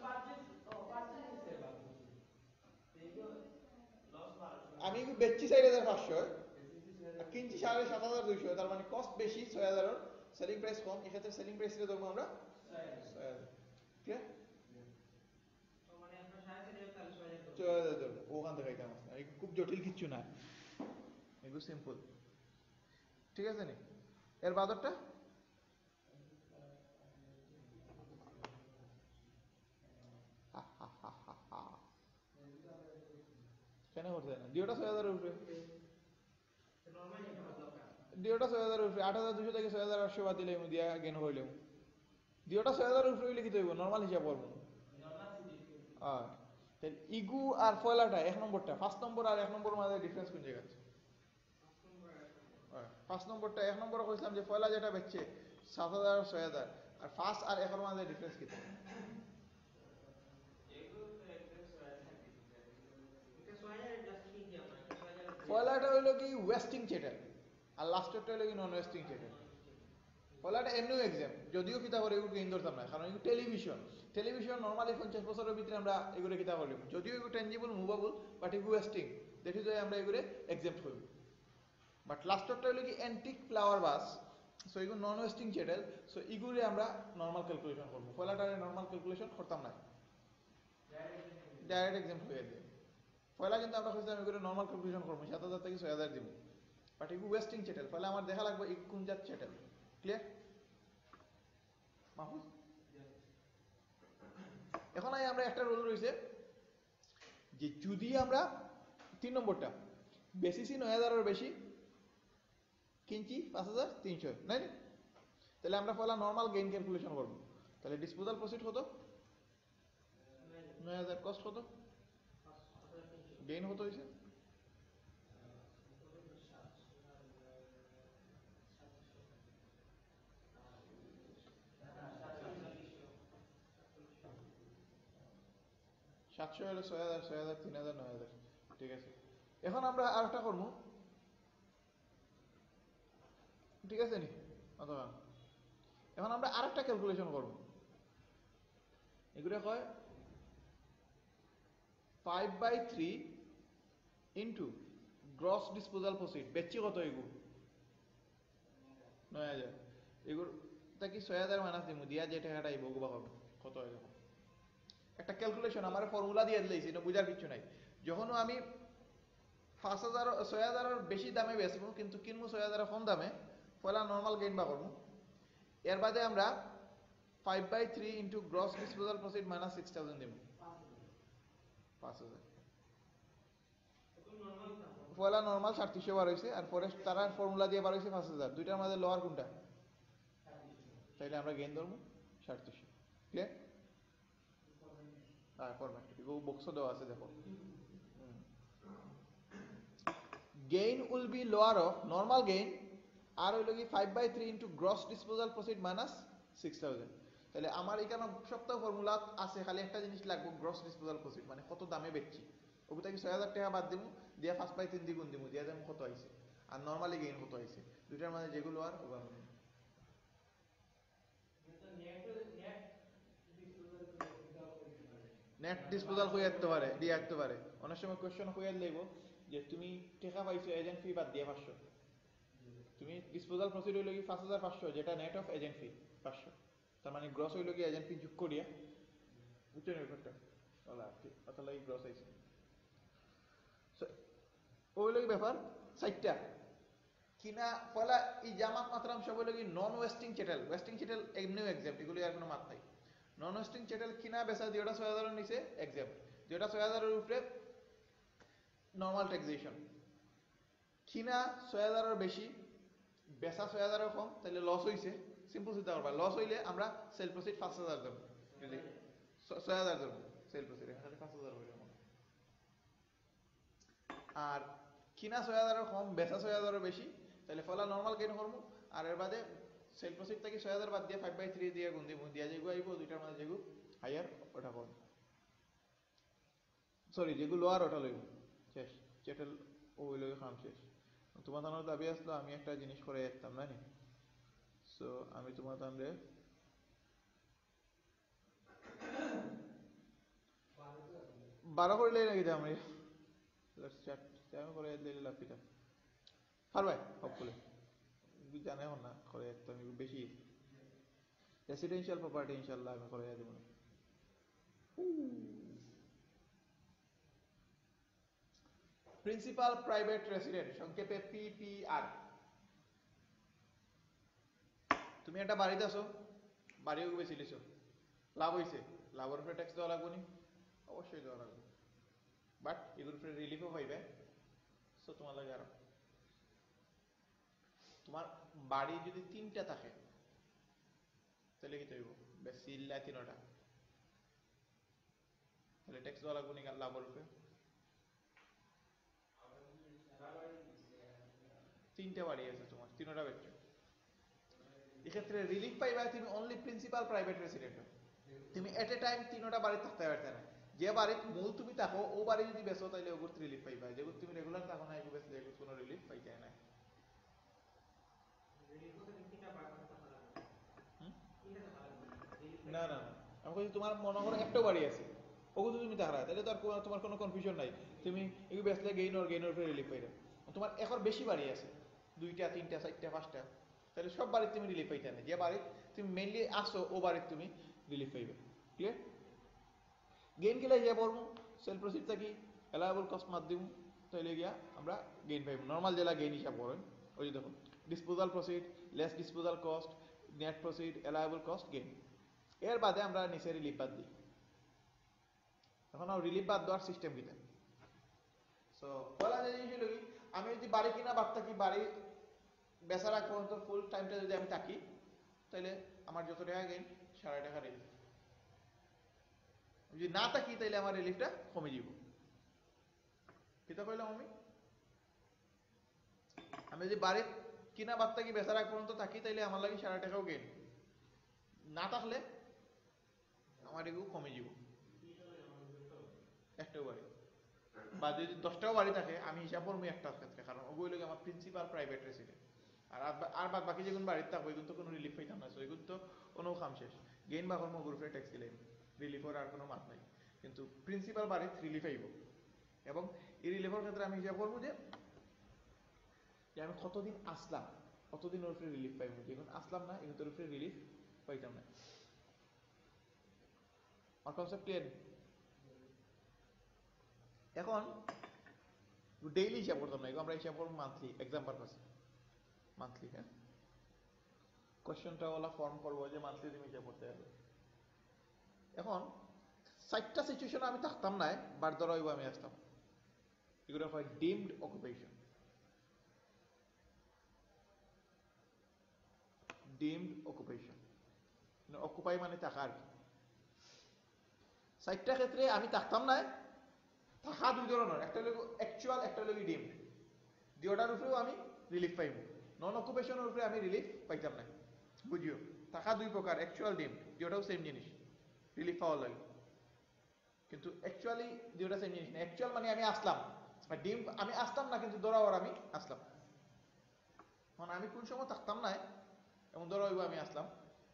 আমি বেচছি চার হাজার পাঁচশো কিনছি সাড়ে সাত হাজার দুইশো তার মানে কস্ট বেশি ছয় হাজারের সেলিং প্রাইস কম এক্ষেত্রে সেলিং প্রাইস রে ধরবো আমরা ছয় হাজার ক্লিয়ার ছয় হাজার ধরবো ওখান থেকে খাইতাম খুব জটিল কিচ্ছু না এগুলো সিম্পল ঠিক আছে নি এর বাজারটা কেন করতে না দুইটা ছয় হাজারের উপরে দুইটা ছয় হাজারের উপরে আট হাজার দুশো থেকে ছয় হাজার আটশো বাদ দিলে দিয়া গেন হইলেও দুইটা ছয় হাজারের উপরে হইলে কি হইব নর্মাল হিসাব করবো হ্যাঁ তাহলে ইগু আর ফয়লাটা এক নম্বরটা ফার্স্ট নম্বর আর এক নম্বর মাঝে ডিফারেন্স কোন জায়গা আছে ফার্স্ট নম্বরটা এক নম্বরে কইছিলাম যে ফয়লা যেটা বেচছে সাত হাজার আর ছয় হাজার আর ফার্স্ট আর একের মাঝে ডিফারেন্স কি ফয়লাটা হইলো কি ওয়েস্টিং চ্যাটেল আর লাস্টেরটা হইলো কি নন ওয়েস্টিং চ্যাটেল ফয়লাটা এমনিও এক্সাম যদিও কিতা করে এগুলো গেইন ধরতাম না কারণ এগুলো টেলিভিশন টেলিভিশন নর্মালি পঞ্চাশ বছরের ভিতরে আমরা এগুলো কিতা করলাম যদিও এগুলো টেঞ্জিবল মুভেবল বাট এগুলো ওয়েস্টিং দেখি যে আমরা এগুলো এক্সাম করব বাট লাস্টেরটা হইলো কি অ্যান্টিক ফ্লাওয়ার বাস সো এগুলো নন ওয়েস্টিং চ্যাটেল সো এগুলো আমরা নর্মাল ক্যালকুলেশন করব ফয়লাটা নর্মাল ক্যালকুলেশন করতাম না ডাইরেক্ট এক্সাম হয়ে যায় পয়লা কিন্তু আমরা কইছিলাম এগুলো নরমাল ক্যালকুলেশন করব সাত হাজার থেকে ছয় হাজার দিব বাট এগুলো ওয়েস্টিং চ্যাটেল পয়লা আমার দেখা লাগবে এই কোন জাত চ্যাটেল ক্লিয়ার মাহফুজ এখন আই আমরা একটা রুল রইছে যে যদি আমরা তিন নম্বরটা বেসিসি নয় হাজার এর বেশি কিনছি পাঁচ হাজার তিনশো নাই তাহলে আমরা পয়লা নরমাল গেইন ক্যালকুলেশন করব তাহলে ডিসপোজাল প্রসিড কত নয় হাজার কস্ট কত গেইন কত হইছে সাতশো হলে ছয় হাজার, ছয় হাজার, তিন হাজার, নয় হাজার। ঠিক আছে, এখন আমরা আর একটা করবো। ঠিক আছে নি অথবা এখন আমরা আর একটা ক্যালকুলেশন করবো। এগুলো কয় five by three into gross disposal proceed. বেচছি কত এগুলো? নয় হাজার। এগুলো তা কি ছয় হাজার মাইনাস দিব, দিয়া যে টাকাটা আইব ওগুলো হবে কত হয়? দেখো একটা ক্যালকুলেশন আমার ফর্মুলা দিয়ে দিয়েছি, এটা বোঝার কিছু নাই। যখন আমি পাঁচ হাজার ছয় হাজারের বেশি দামে বেচবো কিন্তু কিনবো ছয় হাজারের কম দামে, পয়লা নর্মাল গেইন বা করবো। এর বাদে আমরা five by three into gross disposal proceed minus six thousand দিব, পাঁচ হাজার। পয়লা নর্মাল সাতত্রিশশো বার হয়েছে, আর পরে তারা ফর্মুলা দিয়ে বার হয়েছে পাঁচ হাজার। দুইটার মধ্যে লোয়ার কোনটা? তাইলে আমরা গেইন ধরবো সাতত্রিশশো। ক্লিয়ার? হ্যাঁ ফরম্যাট বক্স দেওয়া আছে দেখো। Gain will be lower of normal gain আর হইল কি five by three into gross disposal proceed minus six thousand. তাহলে আমার এখানে সপ্তাহ ফর্মুলা আছে, খালি একটা জিনিস লাগবে, গ্রস ডিসপোজাল প্রসিড মানে কত দামে বেচছি। ওগুলো কি ছয় হাজার টাকা বাদ দিব, দিয়ে ফার্স্ট বাই তিন দ্বিগুণ দিব, দিয়ে যেমন কত আইছে, আর নর্মালি গেইন কত আইছে, দুইটার মাঝে যেগুলো আর ওগুলো নেট ডিসপোজাল হয়ে যেতে পারে, দিয়ে আসতে পারে। অনেক সময় কোয়েশ্চন হয়ে লাগব যে তুমি টাকা পাইছো এজেন্ট ফি বাদ দিয়ে পাঁচশো, তুমি ডিসপোজাল প্রসিড হইল কি পাঁচ হাজার পাঁচশো, যেটা নেট অফ এজেন্ট ফি পাঁচশো, তার মানে গ্রস হইল কি এজেন্ট ফি যোগ করিয়া, বুঝছেন ব্যাপারটা? অত লাগি গ্রস আইছে ওই লাগি ব্যাপার। চারটা কিনা পয়লা এই জামাত মাত্রাম সব হইল কি non wasting chattel. Wasting chattel এমনিও এক্সাম্পট, এগুলি আর কোনো মাত নাই। নন ওয়েস্টিং চেটেল কিনা বেচা দুইটা ছয় হাজারের নিচে এক্সাম্পট, দুইটা ছয় হাজারের উপরে নর্মাল ট্যাক্সেশন। কিনা ছয় হাজারের বেশি, বেচা ছয় হাজারের কম, তাহলে লস হয়েছে। সিম্পল চিন্তা করবা, লস হইলে আমরা সেল প্রসিড পাঁচ হাজার দেবো, ছয় হাজার দেবো সেল প্রসিড, এখানে পাঁচ হাজার হইল। আর কিনা ছয় হাজারের কম, বেচা ছয় হাজারের বেশি, তাহলে ফলা নর্মাল গেইন করবো। আর এর বাদে সেল প্রসিড থেকে ছয় হাজার বাদ দিয়ে ফাইভ বাই থ্রি দিয়ে গুণ দিব, দিয়া যেগুলো আইব দুইটার মাঝে যেগুলো হাইয়ার ওটা করবো, সরি যেগুলো লোয়ার ওটা লইব। শেষ চেটেল ওই লই খাম শেষ। তোমার তানোর দাবি আসলো আমি একটা জিনিস করে যেতাম না নি, সো আমি তোমার তানরে বারো করে লেগে নাকি আমি করে দিলে লাভ পারবাই হপফুলি জানে না করে একদম বেশি রেসিডেন্সিয়াল প্রপার্টি ইনশাল্লাহ আমি করে দেব। প্রিন্সিপাল প্রাইভেট রেসিডেন্ট, সংক্ষেপে পিপিআর। তুমি একটা বাড়িতে আছো, বাড়িও বেশি লিছো, লাভ হয়েছে, লাভের উপরে ট্যাক্স দেওয়া লাগবে নি? অবশ্যই দেওয়া লাগবে, বাট এগুলোর উপরে রিলিফও পাইবে। সো তোমার লাগে আরো, তোমার বাড়ি যদি তিনটা থাকে তাহলে কি তৈব বেশি তিনটা, তাহলে ট্যাক্স দেওয়া লাগবে নি লাভের উপরে? তিনটা বাড়ি আছে তোমার, তিনটা বেচছো, এক্ষেত্রে রিলিফ পাইবা তুমি অনলি প্রিন্সিপাল প্রাইভেট রেসিডেন্ট। তুমি এট এ টাইম তিনটা বাড়ি থাকতে পারতে না। যে বাড়ি মূল তুমি থাকো ও বাড়ি যদি বেচো তাহলে ওগুলো রিলিফ পাইবা, যেগুলো তুমি রেগুলার থাকো না এগুলো বেচলে এগুলো কোনো রিলিফ পাইতে না। না না না আমি বলছি তোমার মনে করো একটাও বাড়ি আছে, ওগুলো তুমি থাকা তাহলে তো আর তোমার কোনো কনফিউশন নাই, তুমি এগুলো বেচলে গেইন ওর গেইনের উপরে রিলিফ পাইবে। তোমার এখন বেশি বাড়ি আছে, দুইটা তিনটা চারটা পাঁচটা, তাহলে সব বাড়িতে তুমি রিলিফ পাইতে না। যে বাড়ি তুমি মেইনলি আসো ও বাড়িতে তুমি রিলিফ পাইবে। ক্লিয়ার? গেইন গেলে গিয়া পড়বো সেল প্রসিড থাকি এলাবল কস্ট মাত দিব, তাহলে গিয়া আমরা গেইন পাইব। নর্মাল জেলা গেইন হিসাব করেন, ওই যে দেখো disposal proceed less disposal cost net proceed allowable cost gain. এর বাদে আমরা নিচে রিলিফ বাদ দিই। এখন রিলিফ বাদ দেওয়ার সিস্টেম কিনা, সো বলা যে জিনিস হলো কি আমি যদি বাড়ি কিনা বাদ থাকি, বাড়ি বেচার আগ পর্যন্ত ফুল টাইমটা যদি আমি থাকি তাহলে আমার যত টাকা গেইন সাড়ে টাকা রিলিফ। যদি না থাকি তাহলে আমার রিলিফটা কমে যাব। কিতা কইলাম আমি? আমি যদি বাড়ি কিনা বাদ থাকি বেচার আগ পর্যন্ত থাকি তাহলে আমার লাগে সাড়ে টাকাও গেইন, না থাকলে আমার এগুলো কমে যাব। একটাও বাড়ি, বা যদি দশটাও বাড়ি থাকে আমি হিসাব করবো একটা ক্ষেত্রে, কারণ ওগুলো আমার প্রিন্সিপাল প্রাইভেট রেসিডেন্ট। আর আর বাদ বাকি যেগুলো বাড়িতে থাকবো এগুলো তো কোনো রিলিফ পাইতাম না, এগুলো তো কোনো কাম শেষ, গেইন বা কর্ম গ্রুপে ট্যাক্স দিলেন, রিলিফের আর কোনো মাত নাই। কিন্তু প্রিন্সিপাল বাড়িতে রিলিফ আইব, এবং এই রিলিফের ক্ষেত্রে আমি হিসাব করবো যে আমি কতদিন আসলাম, কতদিন ওর উপরে রিলিফ পাইব, যখন আসলাম না এখন তোর উপরে রিলিফ পাইতাম না। আমার কনসেপ্ট ক্লিয়ার? এখন ডেইলি হিসাব করতাম না, আমরা হিসাব করবো মান্থলি, এক্সাম পারপাস মান্থলি। হ্যাঁ, কোশ্চেনটা ওলা ফর্ম করবো যে মান্থলি তুমি হিসাব করতে হবে। এখন চারটা সিচুয়েশন আমি থাকতাম না, বার ধরা হইব আমি আসতাম, এগুলো হয় deemed occupation. Deemed occupation, occupy মানে থাকা আর কি। চারটা ক্ষেত্রে আমি থাকতাম না, থাকা দুই ধরনের, একটা হলো অ্যাকচুয়াল, একটা হলো ডিমড। দুইটার উপরেও আমি রিলিফ পাইব, নন অকুপেশনের উপরে আমি রিলিফ পাইতাম না। বুঝিও, থাকা দুই প্রকার, অ্যাকচুয়াল ডিমড, দুইটাও সেম জিনিস, রিলিফ পাওয়ার লাগে। কিন্তু অ্যাকচুয়ালি দুইটা সেম জিনিস না। অ্যাকচুয়াল মানে আমি আসলাম, ডিম আমি আসতাম না কিন্তু ধরা হওয়ার আমি আসলাম। মানে আমি কোন সময় থাকতাম না এবং ধরা হইব আমি আসলাম।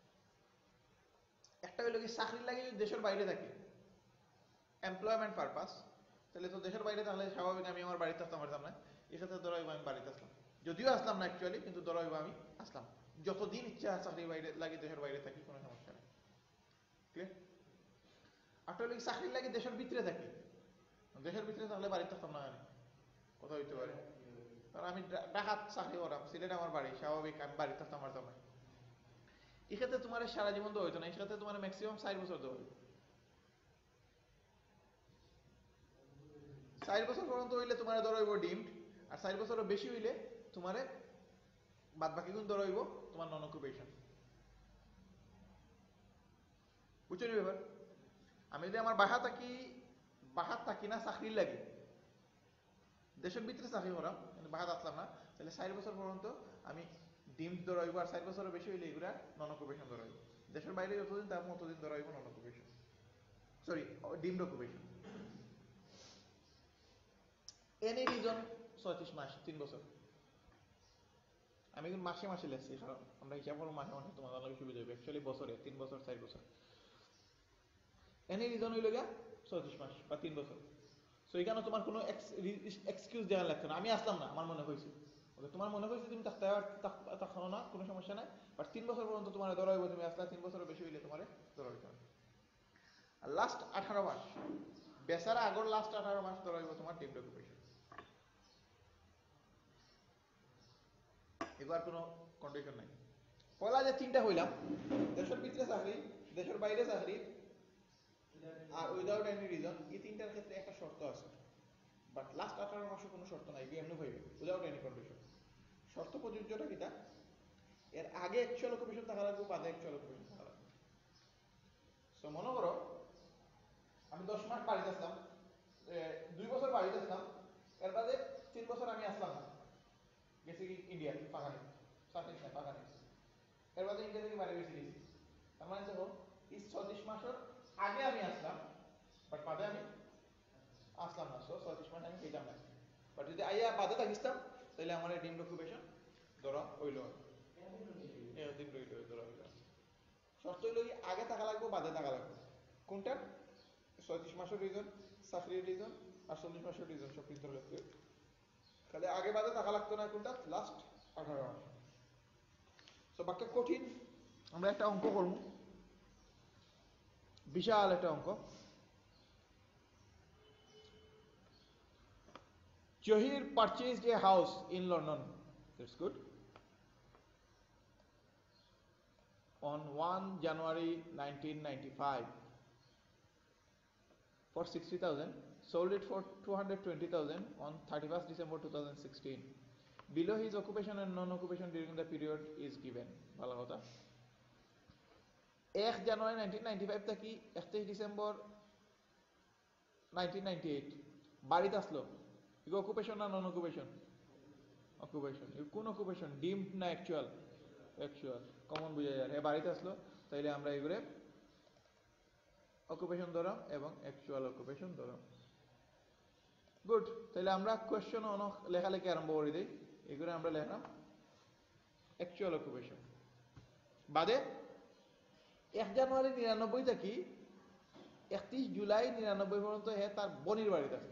একটা হইল কি চাকরির লাগে দেশের বাইরে থাকি, এমপ্লয়মেন্ট পারপাস, তাহলে তো দেশের বাইরে থাকলে স্বাভাবিক আমি আমার বাড়িতে আসতাম পারতাম না, এক্ষেত্রে ধরা হইব আমি বাড়িতে আসলাম, যদিও আসলাম না অ্যাকচুয়ালি, কিন্তু ধরা হইব আমি আসলাম। যতদিন ইচ্ছা চাকরির বাইরে লাগে দেশের বাইরে থাকি, কোনো সমস্যা নেই। ক্লিয়ার? আটটা হইল চাকরির লাগে দেশের ভিতরে থাকি, দেশের ভিতরে থাকলে বাড়িতে থাকতাম না, আমি কথা হইতে পারে, কারণ আমি ঢাকাত চাকরি করাম, সিলেট আমার বাড়ি, স্বাভাবিক আমি বাড়িতে থাকতাম পারতাম না। এক্ষেত্রে তোমার সারা জীবন তো হইতো না, এক্ষেত্রে তোমার ম্যাক্সিমাম চার বছর দেওয়া হইব। চার বছর পর্যন্ত হইলে তোমার ধরা হইব ডিমড, আর চার বছরও বেশি হইলে তোমার বাদ বাকি গুণ ধরা হইব তোমার নন অকুপেশন। বুঝছো নি ব্যাপার? আমি যদি আমার বাসা থাকি, বাসাত থাকি না চাকরির লাগে, দেশের ভিতরে চাকরি করাম কিন্তু বাসাত আসলাম না, তাহলে চার বছর পর্যন্ত আমি ডিমড ধরা হইব, আর চার বছরও বেশি হইলে এগুলা নন অকুপেশন ধরা হইব। দেশের বাইরে যতদিন থাকবো ততদিন ধরা হইব non occupation, sorry deemed occupation. Any reason ছয়ত্রিশ মাস, তিন বছর। আমি কিন্তু মাসে মাসে লেখছি, কারণ আমরা হিসাব করবো মাসে মাসে, তোমার অনেক সুবিধা হবে। অ্যাকচুয়ালি বছরে তিন বছর, চার বছর। এনি রিজন হইল গিয়া ছয়ত্রিশ মাস বা তিন বছর। সো এখানে তোমার কোনো এক্সকিউজ দেওয়া লাগছে না, আমি আসলাম না, আমার মনে হয়েছে, ওকে তোমার মনে হয়েছে তুমি থাকতে থাকো না, কোনো সমস্যা নাই, বাট তিন বছর পর্যন্ত তোমার ধরা হইব, তুমি আসলে তিন বছরের বেশি হইলে তোমার ধরা হইতে হবে। আর লাস্ট আঠারো মাস, বেচারা আগর লাস্ট আঠারো মাস ধরা হইব তোমার ডিমড অকুপেশন। এবার কোনো কন্ডিশন নাই। পয়লা যে তিনটা হইলাম, দেশের ভিতরে চাকরি, দেশের বাইরে চাকরি, আর উইদাউট এনি রিজন, এই তিনটার ক্ষেত্রে একটা শর্ত আছে, বাট লাস্ট আঠারো মাসে কোনো শর্ত নাই, এমনি হইবে উইদাউট এনি কন্ডিশন। শর্ত প্রযোজ্যটা কিটা, এর আগে অ্যাকচুয়াল অকুপেশন থাকা লাগবে, বাদে অ্যাকচুয়াল অকুপেশন থাকা লাগবে। সো মনে করো আমি দশ মাস বাড়িতে আসলাম, দুই বছর বাড়িতে আসলাম, এর বাদে তিন বছর আমি আসলাম না, গেছি কি ইন্ডিয়া পাকানি, চাকরি নাই পাকানি, এর বাদে ইন্ডিয়া থেকে বাড়ি বেশি গেছি। তার মানে দেখো এই ছত্রিশ মাসের আগে আমি আসলাম, বাট বাদে আমি আসলাম না, সো ছত্রিশ মাস আমি পেতাম না। বাট যদি আইয়া বাদে থাকিতাম তাহলে আমার ডিমড অকুপেশন ধরা হইল, দিন রইল ধরা হইল। শর্ত হইল কি আগে থাকা লাগবে, বাদে থাকা লাগবে। কোনটা? ছয়ত্রিশ মাসের রিজন, চাকরির রিজন, আর চল্লিশ মাসের রিজন, সব কিন্তু লাগবে। খালি আগে বাদে থাকা লাগতো না, কোনটা? লাস্ট আঠারো মাস। তো বাক্য কঠিন, আমরা একটা অঙ্ক করব, বিশাল একটা অঙ্ক। Johir purchased a house in London, that's good, on first January nineteen ninety-five for sixty thousand, sold it for two hundred twenty thousand on thirty-first December two thousand sixteen. Below his occupation and non-occupation during the period is given. ভালো কথা। এক জানুয়ারি নাইনটিন নাইনটি ফাইভ থেকে একত্রিশ ডিসেম্বর নাইনটিন নাইনটি এইট বাড়িতে আসলো, এগুলো অকুপেশন না নন অকুপেশন? অকুপেশন। কোন অকুপেশন? ডিমড না অ্যাকচুয়াল? অ্যাকচুয়াল। কমন বুঝা যায়, হ্যাঁ বাড়িতে আসলো, তাইলে আমরা এগুলো অকুপেশন ধরাম এবং অ্যাকচুয়াল অকুপেশন ধরাম। গুড, তাহলে আমরা কোয়েশ্চন অনেক লেখালেখি আরম্ভ করে দিই। এগুলো আমরা লেখলাম অ্যাকচুয়াল অকুপেশন বাদে এক জানুয়ারি নিরানব্বই থেকে একত্রিশ জুলাই নিরানব্বই পর্যন্ত হে তার বনির বাড়িতে আসলো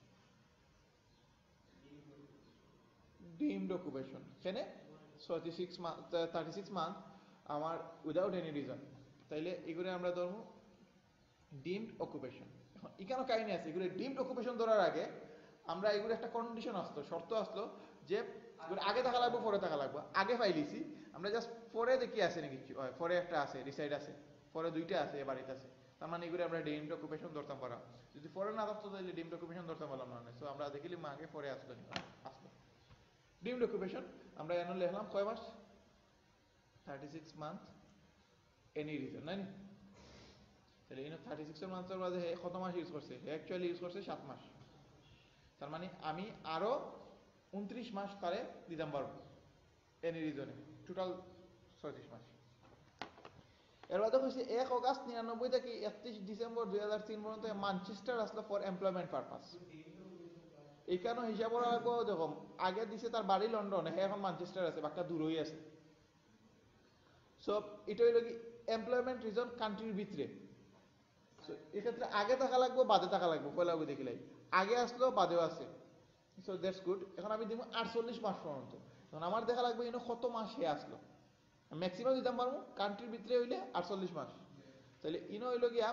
ডিমড অকুপেশন সেখানে thirty six month thirty six month আমার উইদাউট এনি রিজন, তাইলে এগুলো আমরা ধরবো ডিমড অকুপেশন। এখন এখানে কাহিনী আছে, এগুলো ডিমড অকুপেশন ধরার আগে আমরা এগুলো একটা কন্ডিশন আসতো, শর্ত আসলো যে আগে থাকা লাগবে পরে থাকা লাগবে। আগে ফাইলিছি আমরা জাস্ট পরে দেখি আছে নাকি, পরে একটা আছে রিসাইড আছে, পরে দুইটা আছে বাড়িতে আছে, তার মানে এগুলো আমরা ডিমড অকুপেশন ধরতাম পারা। যদি পরে না থাকতো তাহলে ডিমড অকুপেশন ধরতাম পারলাম না। সো আমরা দেখিলি মা আগে পরে আসলো আসলো ডিমড অকুপেশন। আমরা এনে লিখলাম কয় মাস, thirty six month any reason নাই নি। তাহলে এই থার্টি সিক্স মান্থের মাঝে কত মাস ইউজ করছে, অ্যাকচুয়ালি ইউজ করছে সাত মাস। তার মানে আমি আরো উনত্রিশ মাস তারে দিতাম পারবো এনি রিজনে, টোটাল ছয়ত্রিশ মাস। এর বাদে হচ্ছে এক অগাস্ট নিরানব্বই থেকে একত্রিশ ডিসেম্বর দুই হাজার তিন পর্যন্ত ম্যানচেস্টার আসলো ফর এমপ্লয়মেন্ট পারপাস। এইখানে হিসাব করা লাগবো, দেখো আগে দিছে তার বাড়ি লন্ডন, হ্যাঁ এখন ম্যানচেস্টার আছে, বাক্কা দূরই আছে। সো এটা হইল কি এমপ্লয়মেন্ট রিজন কান্ট্রির ভিতরে। এক্ষেত্রে আগে থাকা লাগবো বাদে থাকা লাগবো, পয়লা দেখিলাই আগে আসলো বাদেও আছে। So that's good. এখন আমি দিব আটচল্লিশ মাস পর্যন্ত। এখন আমার দেখা লাগবে এনে কত মাস হে আসলো, ম্যাক্সিমাম দিতাম পারবো কান্ট্রির ভিতরে হইলে আটচল্লিশ মাস। তাহলে ইনো হইল গিয়া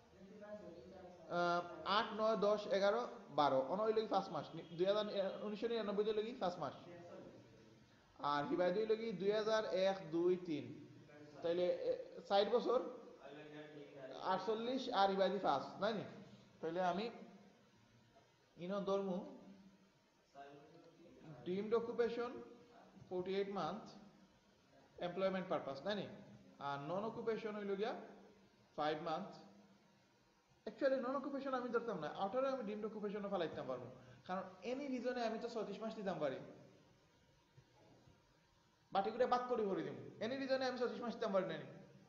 আট নয় দশ এগারো বারো, অন হইল কি পাঁচ মাস, দুই হাজার উনিশশো নিরানব্বই হইল কি পাঁচ মাস, আর হিবাই হইল কি দুই হাজার এক দুই তিন, তাইলে ষাট বছর আটচল্লিশ আর ইবাদি পাঁচ নাই নি। তাহলে আমি ইনো ধর্ম deemed occupation forty eight month employment purpose নাই নি, আর নন অকুপেশন হইল গিয়া five month. Actually non occupation আমি ধরতাম না, আউটারে আমি ডিমড অকুপেশনও ফেলাইতাম পারবো, কারণ এনি রিজনে আমি তো ছত্রিশ মাস দিতাম পারি, বাটি করে বাদ করে ভরে দিব। এনি রিজনে আমি ছত্রিশ মাস দিতাম পারি না।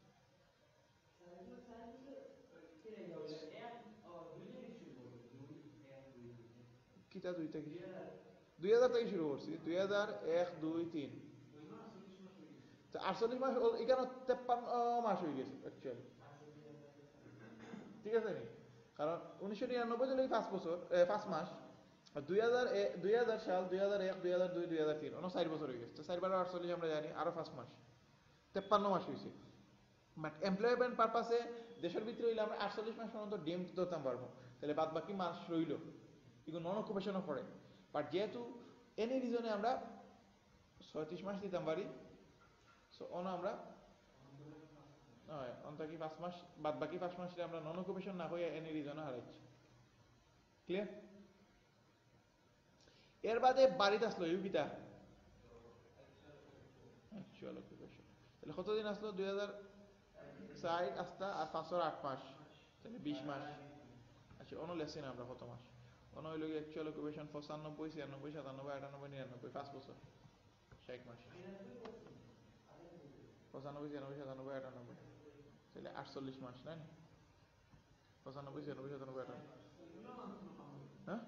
কিতা দুই থেকে দুই হাজার থেকে শুরু করছি, দুই হাজার এক দুই তিন আটচল্লিশ মাস, এখানে তেপ্পান্ন মাস হয়ে গেছে অ্যাকচুয়ালি, ঠিক আছে নি। কারণ উনিশশো নিরানব্বই সালে পাঁচ বছর পাঁচ মাস, আর দুই হাজার দুই হাজার সাল দুই হাজার এক দুই হাজার দুই দুই হাজার তিন অন্য চার বছর হয়ে গেছে। চার বারো আটচল্লিশ আমরা জানি, আরো পাঁচ মাস, তেপ্পান্ন মাস হয়েছে। বাট এমপ্লয়মেন্ট পারপাসে দেশের ভিতরে হইলে আমরা আটচল্লিশ মাস পর্যন্ত ডিম ধরতাম পারবো, তাহলে বাদ বাকি মাস রইল এগুলো নন অকুপেশনও পড়ে। বাট যেহেতু এনি রিজনে আমরা ছয়ত্রিশ মাস দিতাম পারি, সো অন আমরা অন্তকি পাঁচ মাস, বাদ বাকি পাঁচ মাস আমরা নন অকুপেশন না হয়ে এনি রিজনে হারাচ্ছি। ক্লিয়ার? এর বাদে বাড়িতে আসলো ইউকিটা অ্যাকচুয়াল অকুপেশন। তাহলে কতদিন আসলো, দুই হাজার চার আসতা আর পাঁচশো আট মাস, তাহলে বিশ মাস। আচ্ছা অন্য লেসি না আমরা কত মাস, অন্য হইল অ্যাকচুয়াল অকুপেশন পঁচানব্বই ছিয়ানব্বই সাতানব্বই আটানব্বই নিরানব্বই, পাঁচ বছর ষাট মাস, পঁচানব্বই ছিয়ানব্বই সাতানব্বই আটানব্বই, তাহলে আটচল্লিশ মাস নাই, পঁচানব্বই ছিয়ানব্বই সাতানব্বই আটানব্বই। হ্যাঁ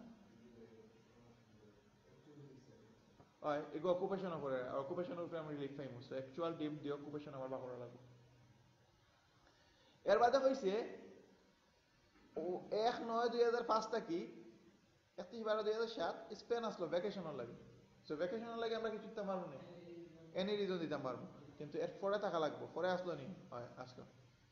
এগো অকুপেশন উপরে, অকুপেশনের উপরে আমি লিখ পাইমু, সো অ্যাকচুয়াল ডিম দি অকুপেশন আমার বাকরা লাগবে। এর বাদে হইছে ও এক নয় দুই হাজার পাঁচ থাকি একত্রিশ বারো দুই হাজার সাত স্পেন আসলো ভ্যাকেশনের লাগে। সো ভ্যাকেশনের লাগে আমরা কিছু দিতে পারবো না, এনি রিজন দিতে পারবো, কিন্তু এর পরে টাকা লাগবো। পরে আসলো নি, হয় আসলো,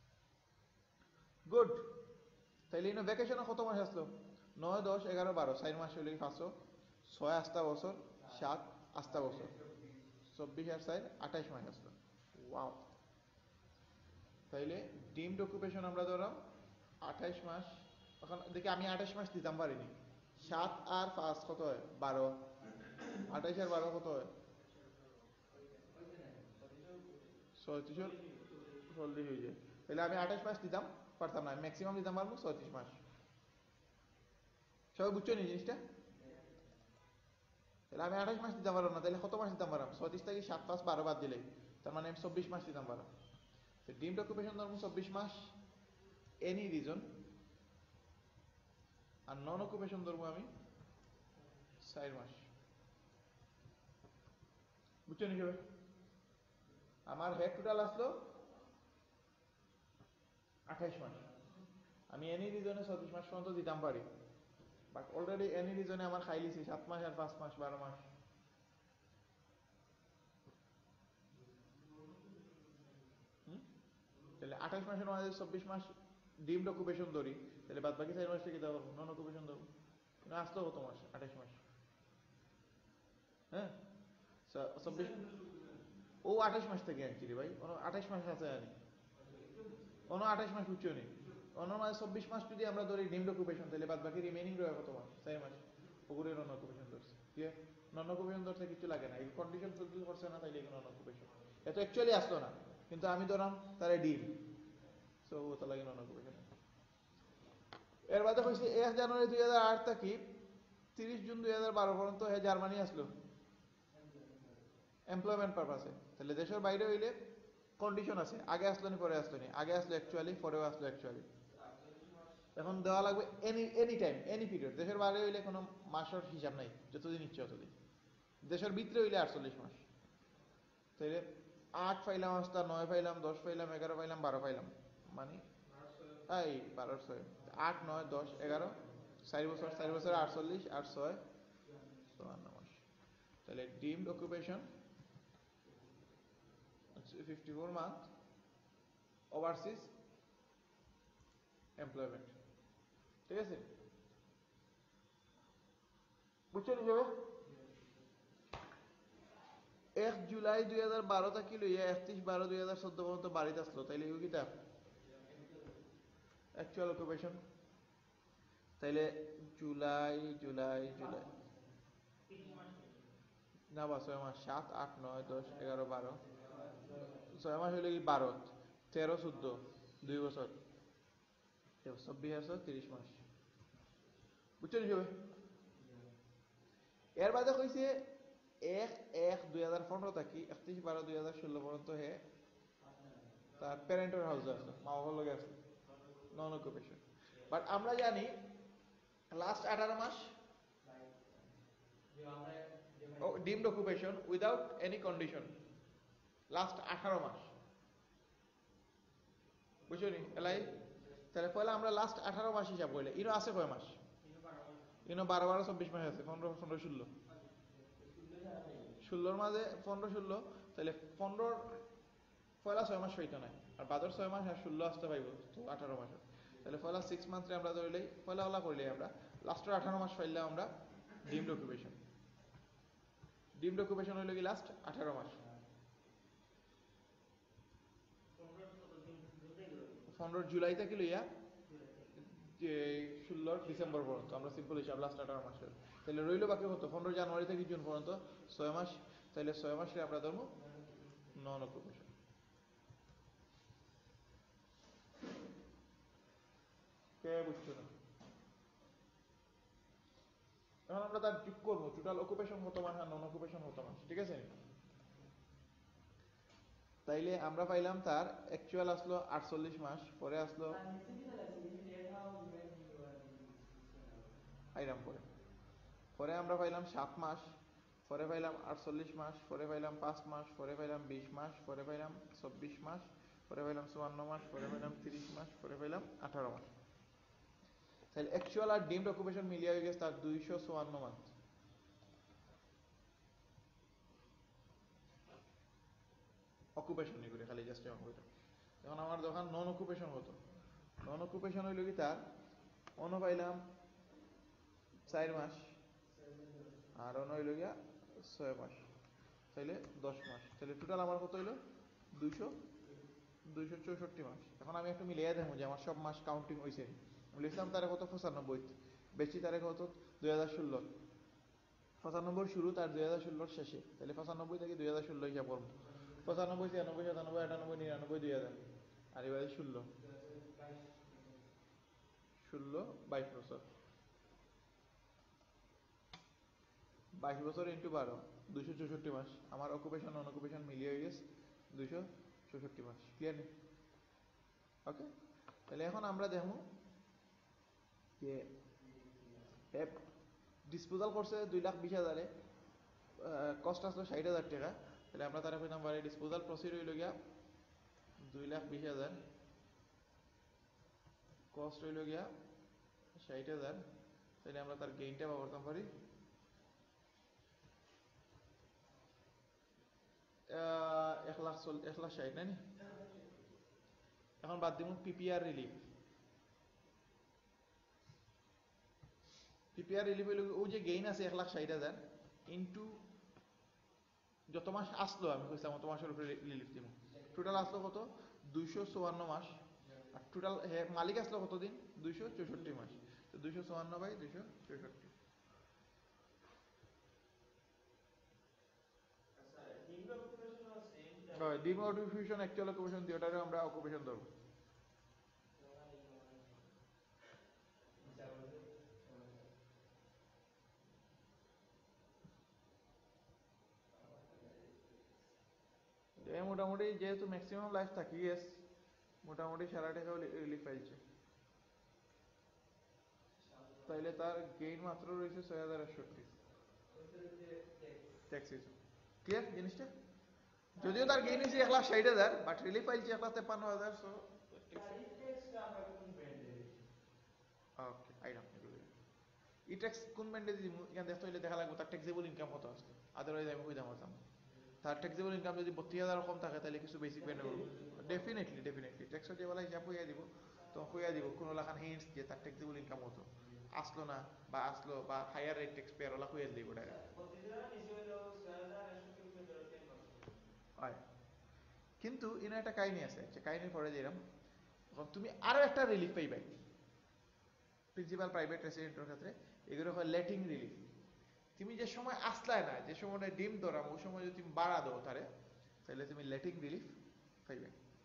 গুড। তাইলে ইনো ভ্যাকেশনে কত মাস আসলো, নয় দশ এগারো বারো, চার মাস হইলে পাঁচশো, ছয় আস্তা বছর, সাত আস্তা বছর, চব্বিশ আর চার আঠাইশ মাস আসলো। ওয়াও। তাইলে ডিমড অকুপেশন আমরা ধরলাম আঠাইশ মাস। এখন দেখি আমি আঠাইশ মাস দিতাম পারিনি, সাত আর পাঁচ কত হয়, বারো, আঠাইশ আর বারো কত হয়, ছয়ত্রিশ চল্লিশ হয়ে যায়। তাহলে আমি আঠাইশ মাস দিতাম পারতাম না, ম্যাক্সিমাম দিতাম পারবো ছয়ত্রিশ মাস। সবাই বুঝছো নি জিনিসটা? তাহলে আমি আঠাইশ মাস দিতাম পারলাম না, তাহলে কত মাস দিতাম পারলাম, ছয়ত্রিশ থেকে সাত পাঁচ বারো বাদ দিলেই তার মানে আমি চব্বিশ মাস দিতাম পারলাম। ডিমড অকুপেশন ধরবো চব্বিশ মাস এনি রিজন, আর নন অকুপেশন ধরবো আমি চার মাস বুঝছেন হিসেবে আমার হেড টোটাল আসলো আঠাইশ মাস আমি এনি রিজনে চব্বিশ মাস পর্যন্ত দিতাম পারি বাট অলরেডি এনি রিজনে আমার খাই লিছি সাত মাস আর পাঁচ মাস বারো মাস তাহলে আঠাইশ মাসের মধ্যে চব্বিশ মাস ডিমড অকুপেশন ধরি তাহলে বাদ বাকি চার মাস থেকে দেওয়া নন অকুপেশন ধরবো আসলো কত মাস আঠাইশ মাস হ্যাঁ চব্বিশ ও আঠাইশ মাস থেকে আনছি রে ভাই আঠাইশ মাস আছে আনি অন্য আঠাইশ মাস বুঝছো নি অন্য মাসে চব্বিশ মাস যদি আমরা ধরি ডিমড অকুপেশন তাহলে বাদ বাকি রিমেনিং রয়ে কত মাস চার মাস পুকুরের নন অকুপেশন ধরছে ঠিক আছে নন অকুপেশন ধরতে কিছু লাগে না এই কন্ডিশন ফুলফিল করছে না তাইলে নন অকুপেশন এত অ্যাকচুয়ালি আসলো না কিন্তু আমি ধরাম তারে ডিম সো ওটা লাগে নন অকুপেশন এর বাদে হয়েছে এক জানুয়ারি দুই হাজার আট থেকে তিরিশ জুন দুই হাজার বারো পর্যন্ত হে জার্মানি আসলো এমপ্লয়মেন্ট পারপাসে তাহলে দেশের বাইরে হইলে কন্ডিশন আছে আগে আসলো নি পরে আসলো নি আগে আসলো অ্যাকচুয়ালি পরেও আসলো অ্যাকচুয়ালি এখন দেওয়া লাগবে any any time any period দেশের বাইরে হইলে কোনো মাসের হিসাব নাই যতদিন ইচ্ছে ততদিন দেশের ভিতরে হইলে আটচল্লিশ মাস তাইলে আট পাইলাম আসতা নয় পাইলাম দশ পাইলাম এগারো পাইলাম বারো পাইলাম মানে এই বারো ছয় আট নয় দশ এগারো চার বছর চার বছর আটচল্লিশ আট ছয় চুয়ান্ন মাস তাহলে deemed occupation fifty four month overseas employment ঠিক আছে বুঝছেন হিসেবে এক জুলাই দুই হাজার বারো থেকে লইয়া একত্রিশ বারো দুই হাজার চোদ্দ পর্যন্ত বাড়িতে আসলো তাইলে এগুলো কিতা অ্যাকচুয়াল অকুপেশন তাইলে জুলাই জুলাই জুলাই না বা ছয় মাস সাত আট নয় দশ এগারো বারো ছয় মাস হইলে কি বারো তেরো চোদ্দ দুই বছর চব্বিশ বছর তিরিশ মাস বুঝছেন হিসেবে এর বাদে কইছে এক এক দুই হাজার পনেরো থাকি একত্রিশ বারো দুই হাজার ষোলো পর্যন্ত হে তার প্যারেন্টের হাউসে আছে মা বাবার লগে আছে নন অকুপেশন বাট আমরা জানি লাস্ট আঠারো মাস deemed occupation without any condition last আঠারো মাস বুঝছো নি এলাই তাহলে পয়লা আমরা লাস্ট আঠারো মাস হিসাব করলে ইনো আছে কয় মাস ইনো বারো বারো চব্বিশ মাস আছে পনেরো পনেরো ষোলো ষোলোর মাঝে পনেরো ষোলো তাহলে পনেরোর পয়লা ছয় মাস হইতো নাই আর বাদর ছয় মাস আর ষোলো আসতে পাইব তো আঠারো মাস তাহলে পয়লা সিক্স মান্থে আমরা ধরলেই পয়লা ওলা করলেই আমরা লাস্টের আঠারো মাস পাইলে আমরা ডিমড অকুপেশন ডিমড অকুপেশন হইল কি লাস্ট আঠারো মাস পনেরো জুলাই থেকে লইয়া যে ষোলো ডিসেম্বর পর্যন্ত আমরা সিম্পল হিসাব লাস্ট আঠারো মাসের তাহলে রইল বাকি হতো পনেরো জানুয়ারি থেকে জুন পর্যন্ত ছয় মাস তাহলে ছয় মাসে আমরা ধরবো নন অকুপেশন কে বুঝছো না এখন আমরা তার যোগ করবো টোটাল অকুপেশন হতো মাস আর নন অকুপেশন হতো মাস ঠিক আছে তাইলে আমরা পাইলাম তার অ্যাকচুয়াল আসলো আটচল্লিশ মাস পরে আসলো আইরাম পরে পরে আমরা পাইলাম সাত মাস পরে পাইলাম আটচল্লিশ মাস পরে পাইলাম পাঁচ মাস পরে পাইলাম বিশ মাস পরে পাইলাম চব্বিশ মাস পরে পাইলাম চুয়ান্ন মাস পরে পাইলাম তিরিশ মাস পরে পাইলাম আঠারো মাস তাহলে অ্যাকচুয়াল আর ডিমড অকুপেশন মিলিয়ে হয়ে গেছে তার দুইশো চুয়ান্ন মাস অকুপেশন করে খালি জাস্ট এখন আমার যখন নন অকুপেশন হতো নন অকুপেশন হইল কি তার অন্য পাইলাম চার মাস আর অন্য হইল গিয়া ছয় মাস তাইলে দশ মাস তাহলে টোটাল আমার কত হইলো দুইশো দুইশো চৌষট্টি মাস এখন আমি একটু মিলিয়ে দেখবো যে আমার সব মাস কাউন্টিং হয়েছে আমি লিখলাম তারে কত পঁচানব্বই বেশি তারিখ কত দুই হাজার ষোলো পঁচানব্বই শুরু তার দুই হাজার ষোলোর শেষে তাহলে পঁচানব্বই থেকে দুই হাজার ষোলো হিসাব করবো পঁচানব্বই ছিয়ানব্বই সাতানব্বই আটানব্বই নিরানব্বই দুই হাজার আর এবারে ষোলো ষোলো বাইশ বছর বাইশ বছর ইন্টু বারো দুইশো চৌষট্টি মাস আমার অকুপেশন নন অকুপেশন মিলিয়ে হয়ে গেছে দুইশো চৌষট্টি মাস ক্লিয়ার নেই ওকে তাহলে এখন আমরা দেখো যে ডিসপোজাল করছে দুই লাখ বিশ হাজারে, কস্ট আসলো ষাট হাজার টাকা, তাহলে আমরা তারা পেলাম বারে ডিসপোজাল প্রসিড হইল গিয়া দুই লাখ বিশ হাজার, কস্ট হইল গিয়া ষাট হাজার, তাহলে আমরা তার গেইনটা করতাম পারি এক লাখ চল এক লাখ ষাট না নি। এখন বাদ দিব পিপিআর রিলিফ। পিপিআর রিলিফ হইল ও যে গেইন আছে এক লাখ ষাট হাজার ইন্টু যত মাস আসলো, আমি কইছিলাম অত মাসের উপরে রিলিফ দিব, টোটাল আসলো কত দুইশো চুয়ান্ন মাস, আর টোটাল মালিক আসলো কতদিন দুইশো চৌষট্টি মাস, তো দুইশো চুয়ান্ন বাই দুইশো চৌষট্টি। ডিম অকুপেশন অ্যাকচুয়াল অকুপেশন দুইটারে আমরা অকুপেশন ধরবো। মোটামুটি যেহেতু ম্যাক্সিমাম লাইফ থাকি গেছে, মোটামুটি সারা টাকাও রিলিফ পাইছে, তাইলে তার গেইন মাত্র রয়েছে ছয় হাজার একষট্টি। ক্লিয়ার জিনিসটা? যদিও তার গেইন হয়েছে এক লাখ ষাট হাজার, বাট রিলিফ পাইছে এক লাখ তেপ্পান্ন হাজার। সো ওকে আইরাম ই ট্যাক্স কোন ব্যান্ডে দিই এখান দেখতে হইলে দেখা লাগবে তার ট্যাক্সেবল ইনকাম কত আসছে, আদারওয়াইজ আমি কইতাম হতাম তার ট্যাক্সেবল ইনকাম যদি বত্রিশ হাজার কম থাকে তাহলে কিছু বেসিক ব্যান্ডে করবো। ডেফিনেটলি ডেফিনেটলি ট্যাক্সের যে বেলা হিসাব হইয়া দিব, তো হইয়া দিব কোনো লাখান হিন্টস যে তার ট্যাক্সেবল ইনকাম কত আসলো না বা আসলো বা হায়ার রেট ট্যাক্স পেয়ার ওলা হইয়া দিব ডাইরেক্ট। কিন্তু ইনো একটা কাহিনী আছে, কাহিনী পড়ে দিলাম, তুমি আরো একটা রিলিফ পাইবাই প্রিন্সিপাল প্রাইভেট রেসিডেন্টের ক্ষেত্রে, এগুলো হয় লেটিং রিলিফ। তুমি যে সময় আসলায় না, যে সময় ডিম ধরাম ওই সময় যদি তুমি বাড়া দাও তারে, তাহলে তুমি লেটিং রিলিফ পাইবে।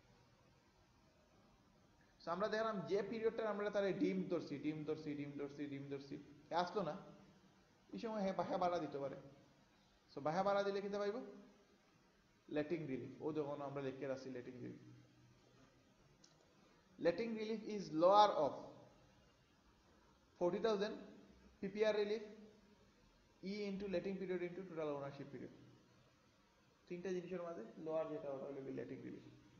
আমরা দেখলাম যে পিরিয়ডটা আমরা তারে ডিম ধরছি ডিম ধরছি ডিম ধরছি ডিম ধরছি আসলো না, এই সময় হ্যাঁ বাহা বাড়া দিতে পারে। সো বাহা বাড়া দিলে কিন্তু পাইব লেটিং রিলিফ। ও যখন আমরা লিখে রাখছি letting relief, letting relief is lower of forty thousand P P R relief E into letting period into total ownership period, তিনটা জিনিসের মাঝে লোয়ার যেটা ওটা হলো লেটিং রিলিফ।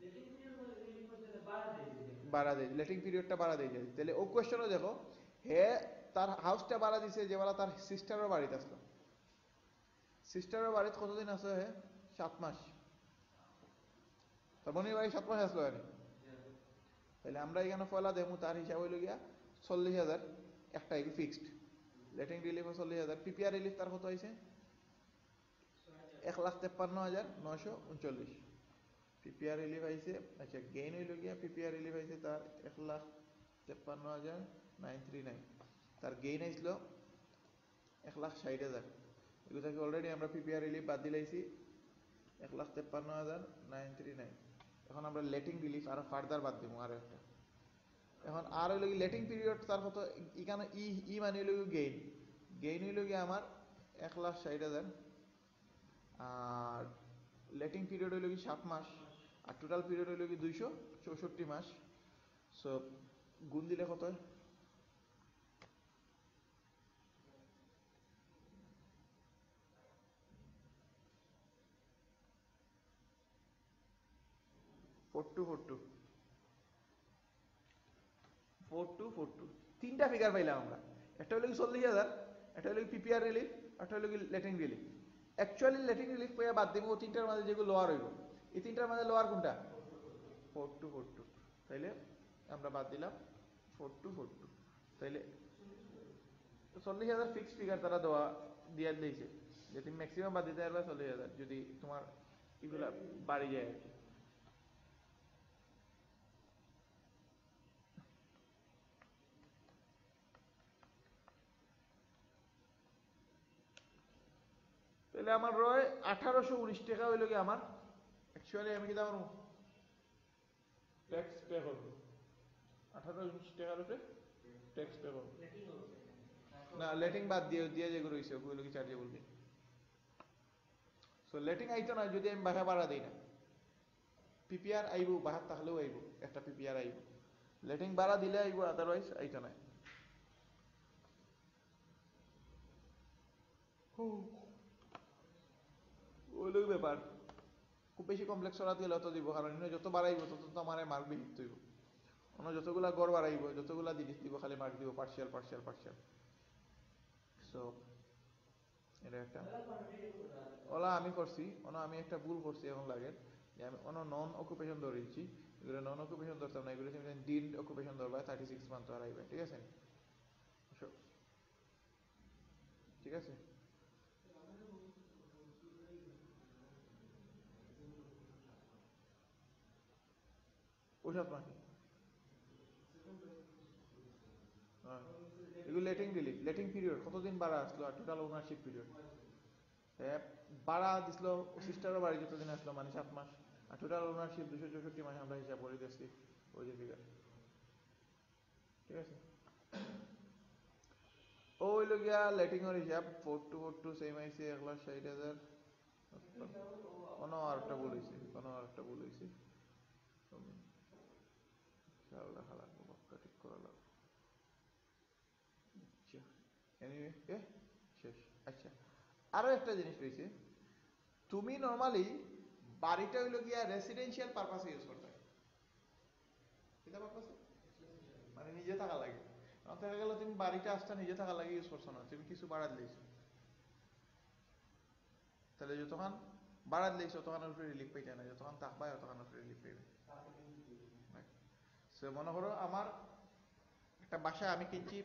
বাড়া দেয় লেটিং পিরিয়ডটা বাড়া দিয়ে যায়। তাহলে ও কোয়েশ্চনও দেখো, হে তার হাউসটা বাড়া দিছে যে বেলা তার সিস্টারের বাড়িতে আসলো, সিস্টারের বাড়িতে কতদিন আসলো হে সাত মাস, তার বোনের বাড়ি সাত মাস আসলো আর তাহলে আমরা এখানে পয়লা দেবো তার হিসাব হইল গিয়া চল্লিশ হাজার একটা ফিক্সড লেটিং রিলিফ চল্লিশ হাজার। পিপিআর রিলিফ তার কত হয়েছে এক লাখ তেপ্পান্ন হাজার নয়শো উনচল্লিশ। পিপিআর রিলিফ আইছে, আচ্ছা গেইন হইল গিয়া পিপিআর রিলিফ আইছে তার এক লাখ তেপ্পান্ন হাজার নাইন থ্রি নাইন, তার গেইন আইছিল এক লাখ ষাট হাজার। এগুলো থেকে অলরেডি আমরা পিপিআর রিলিফ বাদ দিলাইছি এক লাখ তেপ্পান্ন হাজার নাইন থ্রি নাইন। এখন আমরা লেটিং রিলিফ আরো ফার্দার বাদ দিব আরো একটা। এখন আর হইল লেটিং পিরিয়ড তার কত, এখানে ই ই মানে হইল গেইন, গেইন হইল গিয়ে আমার এক লাখ ষাট হাজার, আর লেটিং পিরিয়ড হইল কি সাত মাস, আর টোটাল পিরিয়ড হইল কি দুইশো চৌষট্টি মাস। সো গুণ দিলে কত হয় four two four two four two four two তিনটা ফিগার পাইলাম আমরা, একটা হলো কি চল্লিশ হাজার, একটা হলো পিপিআর রিলিফ, একটা হলো কি letting relief. Actually letting relief পেয়ে বাদ দিব, তিনটার মাঝে যেগুলো লোয়ার হইব, এই তিনটার মাঝে লোয়ার কোনটা ফোর টু ফোর টু, তাইলে আমরা বাদ দিলাম ফোর টু ফোর টু। তাইলে চল্লিশ হাজার ফিক্স ফিগার তারা দেওয়া দিয়ে দিয়েছে যে তুমি ম্যাক্সিমাম বাদ দিতে পারবে চল্লিশ হাজার যদি তোমার এগুলা বাড়ি যায় আর কি। তাহলে আমার রয় আঠারোশো উনিশ টাকা হইল কি আমার অ্যাকচুয়ালি আমি কি আমার ট্যাক্স পে করবো, আঠারো উনিশ টাকার উপরে ট্যাক্স পে করবো না, লেটিং বাদ দিয়ে দিয়ে যেগুলো রয়েছে ওগুলো কি চার্জেবল কি। সো লেটিং আইতো না যদি আমি বাসা ভাড়া দিই না, পিপিআর আইব বাহার থাকলেও আইব, একটা পিপিআর আইব, লেটিং ভাড়া দিলে আইব, আদারওয়াইজ আইতো না। ওই লোক ব্যাপার খুব বেশি কমপ্লেক্স করা দিলে অত দিব কারণ এনে যত বাড়াইব তত তো আমার মার্ক বেশি হইব অন্য যতগুলা গড় বাড়াইব যতগুলা জিনিস দিব খালি মার্ক দিব পার্সিয়াল পার্সিয়াল পার্সিয়াল সো এটা একটা ওলা আমি করছি ওনা আমি একটা ভুল করছি এখন লাগে যে আমি অন্য নন অকুপেশন ধরেছি এগুলো নন অকুপেশন ধরতাম না এগুলো তুমি ডিন অকুপেশন ধরবা থার্টি সিক্স মান্থ আর আইবে ঠিক আছে ঠিক আছে ওই সাত মাসে হ্যাঁ এগুলো লেটিং রিলিফ লেটিং পিরিয়ড কতদিন বাড়া আসলো আর টোটাল ওনারশিপ পিরিয়ড বাড়া দিছিল সিস্টারও বাড়ি যতদিন আসলো মানে সাত মাস আর টোটাল ওনারশিপ দুশো চৌষট্টি মাস আমরা হিসাব করে দিচ্ছি ওই যে ফিগার ঠিক আছে ওই লগিয়া লেটিং এর হিসাব four two four two same আইসি এক লাখ ষাট হাজার কোনো আর একটা ভুল হয়েছে কোনো আর একটা ভুল হয়েছে খেয়াল রাখা লাগবে বাক্কা ঠিক করা লাগবে আচ্ছা এনিওয়ে এ শেষ আচ্ছা আরো একটা জিনিস রয়েছে তুমি নর্মালি বাড়িটা হইলো গিয়া রেসিডেন্সিয়াল পারপাসে ইউজ করতে হয় কিতা পারপাসে মানে নিজে থাকা লাগে কারণ দেখা গেল তুমি বাড়িটা আসতে নিজে থাকা লাগে ইউজ করছো না তুমি কিছু বাড়া দিয়েছো তাহলে যতক্ষণ বাড়া দিয়েছো তখন উপরে রিলিফ পাইতে না যতক্ষণ থাকবা ততক্ষণ উপরে রিলিফ পাইবে সে মনে করো আমার একটা বাসা আমি কিনছি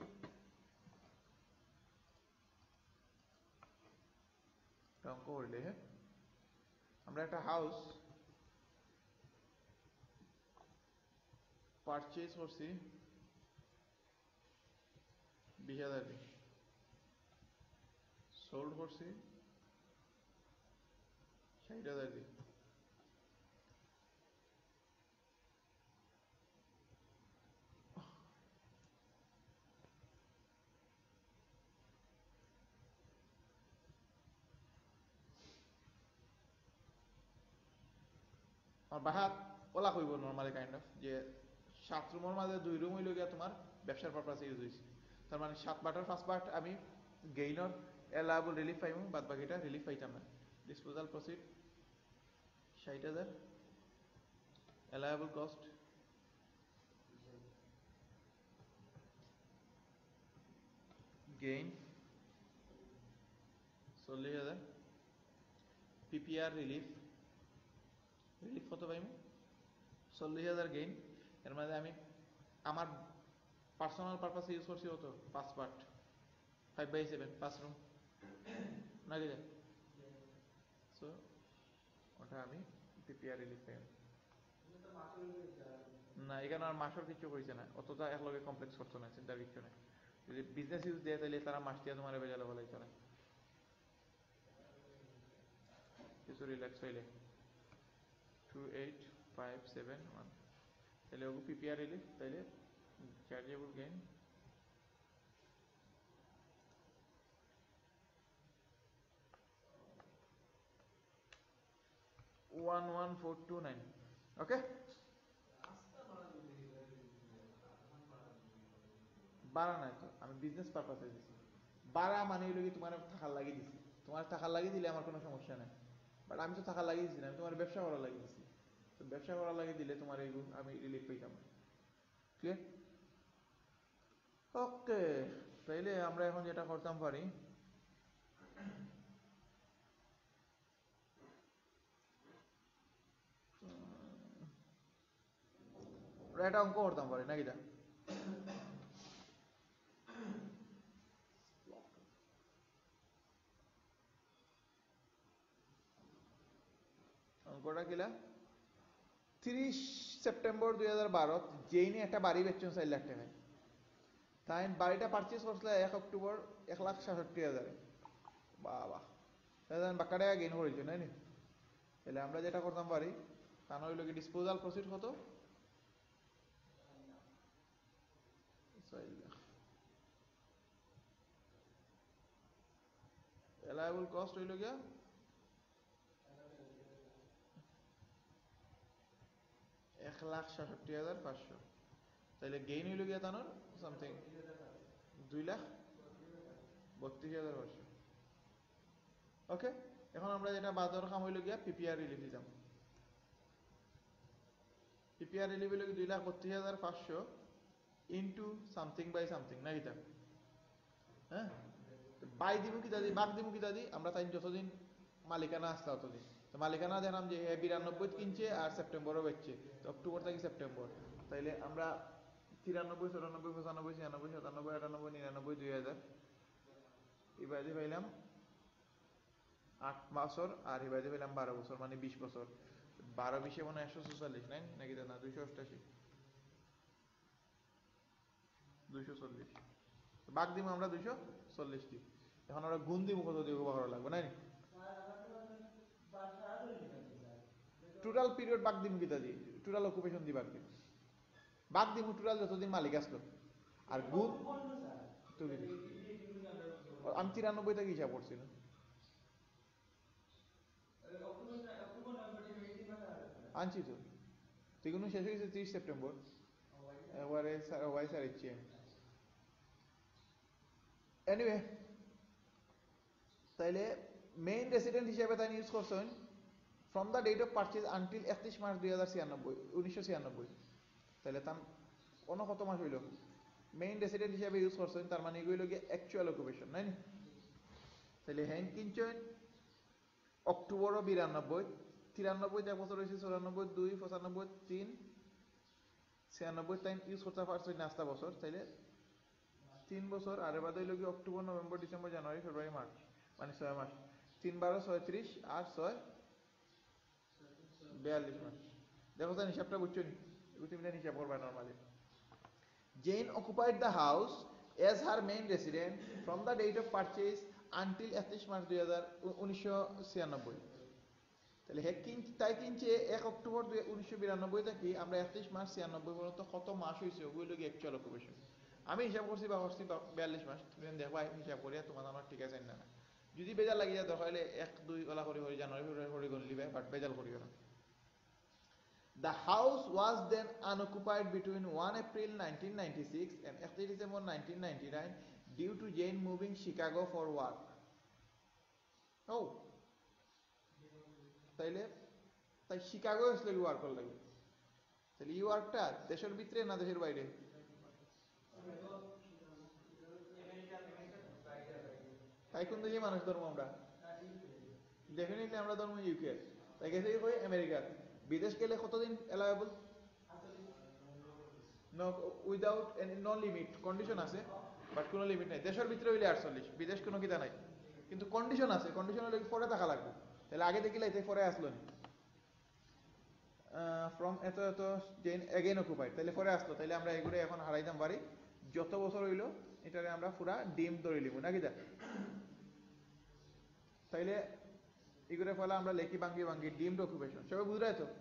অঙ্ক করলে হ্যাঁ আমরা একটা হাউস পারচেজ করছি বিশ হাজার দিয়ে সোল্ড করছি ষাট হাজার দিয়ে আমার বাহাত ওলা কইব নর্মালি কাইন্ড অফ যে সাত রুমের মাঝে দুই রুম হইল গিয়া তোমার ব্যবসার পারপাসে ইউজ হয়েছে তার মানে সাত বাটার ফার্স্ট পার্ট আমি গেইনর এলাবল রিলিফ পাইব বাদ বাকিটা রিলিফ পাইতাম না ডিসপোজাল প্রসিড ষাট হাজার এলাবল কস্ট গেইন চল্লিশ হাজার পিপিআর রিলিফ রিলিফ কত পাইম চল্লিশ হাজার গেইন এর মধ্যে আমি আমার পার্সোনাল পারপাসে ইউজ করছি হতো পাঁচ পার্ট ফাইভ বাই সেভেন পাঁচ রুম নাকি যায় সো ওটা আমি পিপিআর রিলিফ পাইম না এখানে আর মাসের কিছু হয়েছে না অতটা একলগে কমপ্লেক্স করতো না চিন্তার কিছু নাই যদি বিজনেস ইউজ দেয় তাহলে তারা মাস দিয়ে তোমার বেজালে বলাই চলে কিছু রিল্যাক্স হইলে two eight five seven one তাহলে ওগু পিপিআর রিলিফ তাইলে chargeable gain one one four two nine okay বাড়া নাই তো আমি বিজনেস পারপাসে দিছি বাড়া মানে হইল কি তোমার থাকার লাগিয়ে দিছি তোমার থাকার লাগিয়ে দিলে আমার কোনো সমস্যা নাই বাট আমি তো থাকার লাগিয়ে দিছি না আমি তোমার ব্যবসা করার লাগিয়ে দিছি তো ব্যবসা করার লাগিয়ে দিলে তোমার এইগুলো আমি রিলিফ পাইতাম ক্লিয়ার ওকে তাইলে আমরা এখন যেটা করতাম পারি এটা অঙ্ক করতাম পারি নাকি দা অঙ্কটা কিলা তিরিশ সেপ্টেম্বর দুই হাজার বারো জেইনে একটা বাড়ি বেচছেন চার লাখ টাকায় তাই বাড়িটা পারচেজ করছিল এক অক্টোবর এক লাখ সাতষট্টি হাজারে বাবা বাক্কা টাকা গেইন করেছে নাই নি তাহলে আমরা যেটা করতাম পারি তা নইল কি ডিসপোজাল প্রসিড কত এলাইবল কস্ট হইল গিয়া এক লাখ সাতষট্টি হাজার পাঁচশো তাহলে গেইন হইল গিয়া তানোর সামথিং দুই লাখ বত্রিশ হাজার পাঁচশো ওকে, এখন আমরা যেটা বাদর কাম হইল গিয়া পিপিআর রিলিফ দিতাম। পিপিআর রিলিফ হইল দুই লাখ বত্রিশ হাজার পাঁচশো ইন্টু সামথিং বাই সামথিং না কিতা, হ্যাঁ বাই দিমু কিতা দি বাক দিমু কিতা দি, আমরা তাই যতদিন মালিকানা আসতে অতদিন, তো মালিকানা দেখলাম যে বিরানব্বই কিনছে আর সেপ্টেম্বরও বেচছে, তো অক্টোবর থেকে সেপ্টেম্বর, তাইলে আমরা তিরানব্বই চৌরানব্বই পঁচানব্বই ছিয়ানব্বই সাতানব্বই আটানব্বই নিরানব্বই দুই হাজার এবারে পাইলাম আট বছর, আর এবারে পাইলাম বারো বছর, মানে বিশ বছর। বারো বিশে মানে একশো চুয়াল্লিশ নাই নাকি না দুইশো অষ্টাশি দুইশো চল্লিশ, বাঘ দিব আমরা দুইশো চল্লিশ দিই। এখন আমরা গুণ দিব কত দিব ভালো লাগবে নাই টোটাল পিরিয়ড বাঘ দিম কিতা দি, টোটাল অকুপেশন দি বাঘ দিম, বাঘ দিব টোটাল যতদিন মালিক আসলো, আর গুণ আমি তিরানব্বই থেকে হিসাব করছিলাম। আনছি তো তুইগুলো শেষ হয়ে গেছে ত্রিশ সেপ্টেম্বর, একবারে ওয়াই স্যার ইচ্ছে এনিওয়ে। তাইলে মেইন রেসিডেন্ট হিসেবে তাই ইউজ করছেন from the date of purchase until একত্রিশ মার্চ দুই হাজার ছিয়ানব্বই উনিশশো ছিয়ানব্বই, তাহলে তার অন্য কত মাস হইল মেইন রেসিডেন্ট হিসেবে ইউজ করছেন, তার মানে এগুলো গিয়ে অ্যাকচুয়াল অকুপেশন নাই নি। তাহলে হ্যাং কিনছেন অক্টোবর বিরানব্বই, তিরানব্বই এক বছর হয়েছে, চৌরানব্বই দুই পঁচানব্বই তিন ছিয়ানব্বই টাইম ইউজ করতে পারছেন নাস্তা বছর, তাইলে তিন বছর, আর এবার হইল কি অক্টোবর নভেম্বর ডিসেম্বর জানুয়ারি ফেব্রুয়ারি মার্চ, মানে ছয় মাস, তিন বারো ছয়ত্রিশ আর ছয় বিয়াল্লিশ মাস। দেখো তার হিসাবটা বুঝছো নি, তুমি হিসাব করবা normally. Jane occupied the house as her main residence from the date of purchase until একত্রিশ মার্চ দুই হাজার উনিশশো ছিয়ানব্বই, তাহলে হে কিন তাই কিনছে এক অক্টোবর উনিশশো বিরানব্বই থেকে আমরা একত্রিশ মার্চ ছিয়ানব্বই পর্যন্ত কত মাস হয়েছে ওগুলো কি অ্যাকচুয়াল অকুপেশন। আমি হিসাব করছি বা করছি বিয়াল্লিশ মাস, তুমি দেখবা হিসাব করিয়া তোমার আমার ঠিক আছে না, যদি বেজাল লাগি যায় দরকার হলে এক দুই ওলা করে হয়ে জানুয়ারি ফেব্রুয়ারি করে গণ লিবে, বাট বেজাল করিও না। The house was then unoccupied between first April nineteen ninety-six and thirty December nineteen ninety-nine due to Jane moving Chicago for work. Oh, তাইলে তাই শিকাগো আসলে ওয়ার্ক করা লাগে, তাহলে এই ওয়ার্কটা দেশের ভিতরে না দেশের বাইরে? তাই কোন দেশে মানুষ ধর্ম আমরা ডেফিনেটলি আমরা ধর্ম ইউকে, তাই গেছে কই আমেরিকার। বিদেশ গেলে কতদিন allowable? No without any no limit, condition আছে বাট কোনো লিমিট নাই। দেশের ভিতরে হইলে আটচল্লিশ, বিদেশ কোনো কিতা নাই, কিন্তু কন্ডিশন আছে, কন্ডিশন হলে পরে টাকা লাগবে, তাহলে আগে দেখিলে এতে পরে আসলো নি ফ্রম এত এত জেন এগেইন অকুপাইড, তাহলে পরে আসলো, তাহলে আমরা এগুলো এখন হারাইতাম পারি যত বছর হইলো এটারে আমরা পুরা ডিম ধরে লিব নাকি দা, তাইলে এগুলো ফলে আমরা লেখি বাঙ্গি বাঙ্গি ডিমড অকুপেশন, সবাই বুঝরাই তো।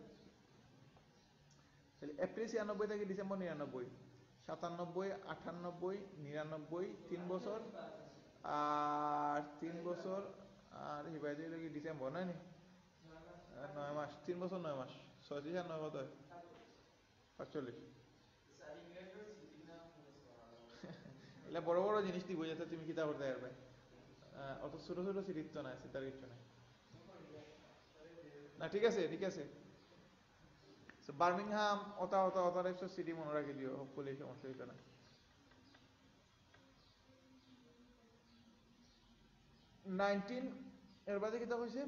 তাহলে এপ্রিল ছিয়ানব্বই থেকে ডিসেম্বর নিরানব্বই, সাতানব্বই আটানব্বই নিরানব্বই তিন বছর, আর তিন বছর আর হিবাইতে কি ডিসেম্বর নাই নি নয় মাস, তিন বছর নয় মাস, ছয়ত্রিশ আর নয় কত হয় পাঁচচল্লিশ। এগুলা বড় বড় জিনিস দিব যাতে তুমি কিতা করতে পারবে, অত ছোট ছোট সিরিজ তো নাই, সিতার কিছু নাই না। ঠিক আছে ঠিক আছে, বার্মিংহাম ওটা ওটা ওটা টাইপস সিটি মনে রাখি দিও, হোপফুলি সমস্যা হইতো না। নাইনটিন এর বাদে কিতা হয়েছে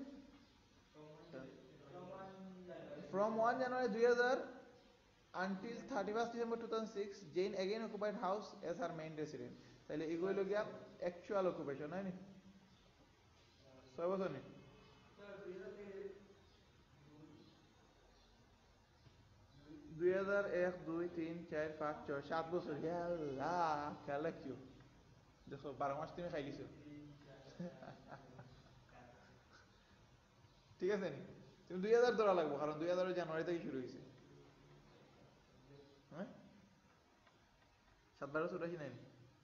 ফ্রম ওয়ান জানুয়ারি দুই হাজার until thirty-first December two thousand six Jane again occupied house as her main residence, তাহলে এগুলো গিয়া অ্যাকচুয়াল অকুপেশন হয় নি, ছয় বছর নি দুই হাজার এক দুই তিন চার পাঁচ ছয় সাত বছর, খেয়াল রাখিও দেখো বারো মাস তুমি খাই দিছো ঠিক আছে নি, তুমি দুই হাজার ধরা লাগবো কারণ দুই হাজার জানুয়ারি থেকে শুরু হয়েছে, হ্যাঁ সাত বারো চৌরাশি নাই।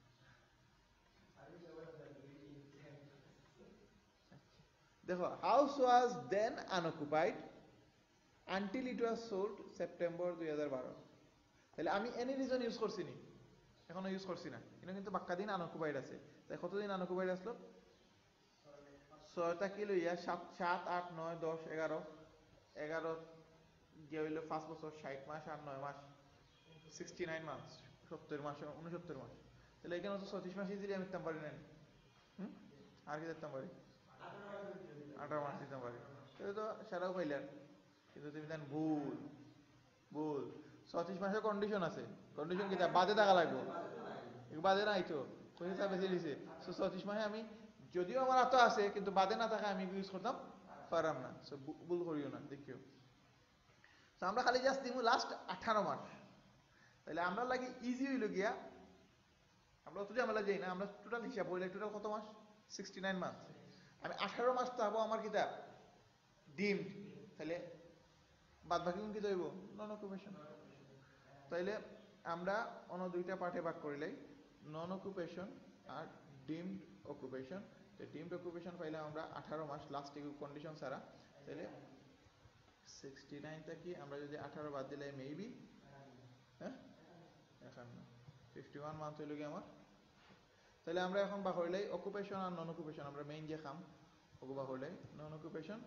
দেখো house was then unoccupied until it was sold September দুই হাজার বারো, তাহলে আমি এনি রিজন ইউজ করছি নি, এখনো ইউজ করছি না, এটা কিন্তু বাক্কা দিন আনঅকুপাইড আছে, তাই কতদিন আনঅকুপাইড আসলো ছয়টা কি লইয়া সাত সাত আট নয় দশ এগারো এগারো গিয়ে হইলো পাঁচ বছর ষাট মাস আর নয় মাস সিক্সটি নাইন মাস সত্তর মাস উনসত্তর মাস। তাহলে এখানে তো ছত্রিশ মাস ইজিলি আমি দিতাম পারি না। হুম আর কি দিতাম পারি আঠারো মাস দিতাম পারি। তাহলে তো সেটাও পাইলেন, কিন্তু তুমি দেন ভুল ভুল ছত্রিশ মাসের কন্ডিশন আছে। কন্ডিশন কি বাদে টাকা লাগবে, বাদে নাই তো পয়সা বেশি দিছে। ছত্রিশ মাসে আমি যদিও আমার হাতে আছে কিন্তু বাদে না থাকা আমি ইউজ করতাম পারাম না। ভুল করিও না দেখিও। আমরা খালি জাস্ট দিব লাস্ট আঠারো মাস। তাহলে আমরা লাগি ইজি হইল গিয়া, আমরা অত ঝামেলা যাই না, আমরা টোটাল হিসাব বললে টোটাল কত মাস সিক্সটি নাইন মাস। আমি আঠারো মাস তো হবো আমার কিতাব ডিমড, তাহলে বাদ বাকি কি হইব নন অকুপেশন। তাইলে আমরা অন্য দুইটা পার্টে ভাগ করিলাই, নন অকুপেশন আর ডিমড অকুপেশন। তো ডিমড অকুপেশন পাইলাম আমরা আঠারো মাস লাস্ট কন্ডিশন ছাড়া। তাহলে সিক্সটি নাইনটা কি আমরা যদি আঠারো বাদ দিলে মেবি হ্যাঁ একান্ন ফিফটি ওয়ান মান্থ হইল কি আমার। তাহলে আমরা এখন বা হইলাই অকুপেশন আর নন অকুপেশন, আমরা মেইন যে খাম ওগু বা হইলাই নন অকুপেশন।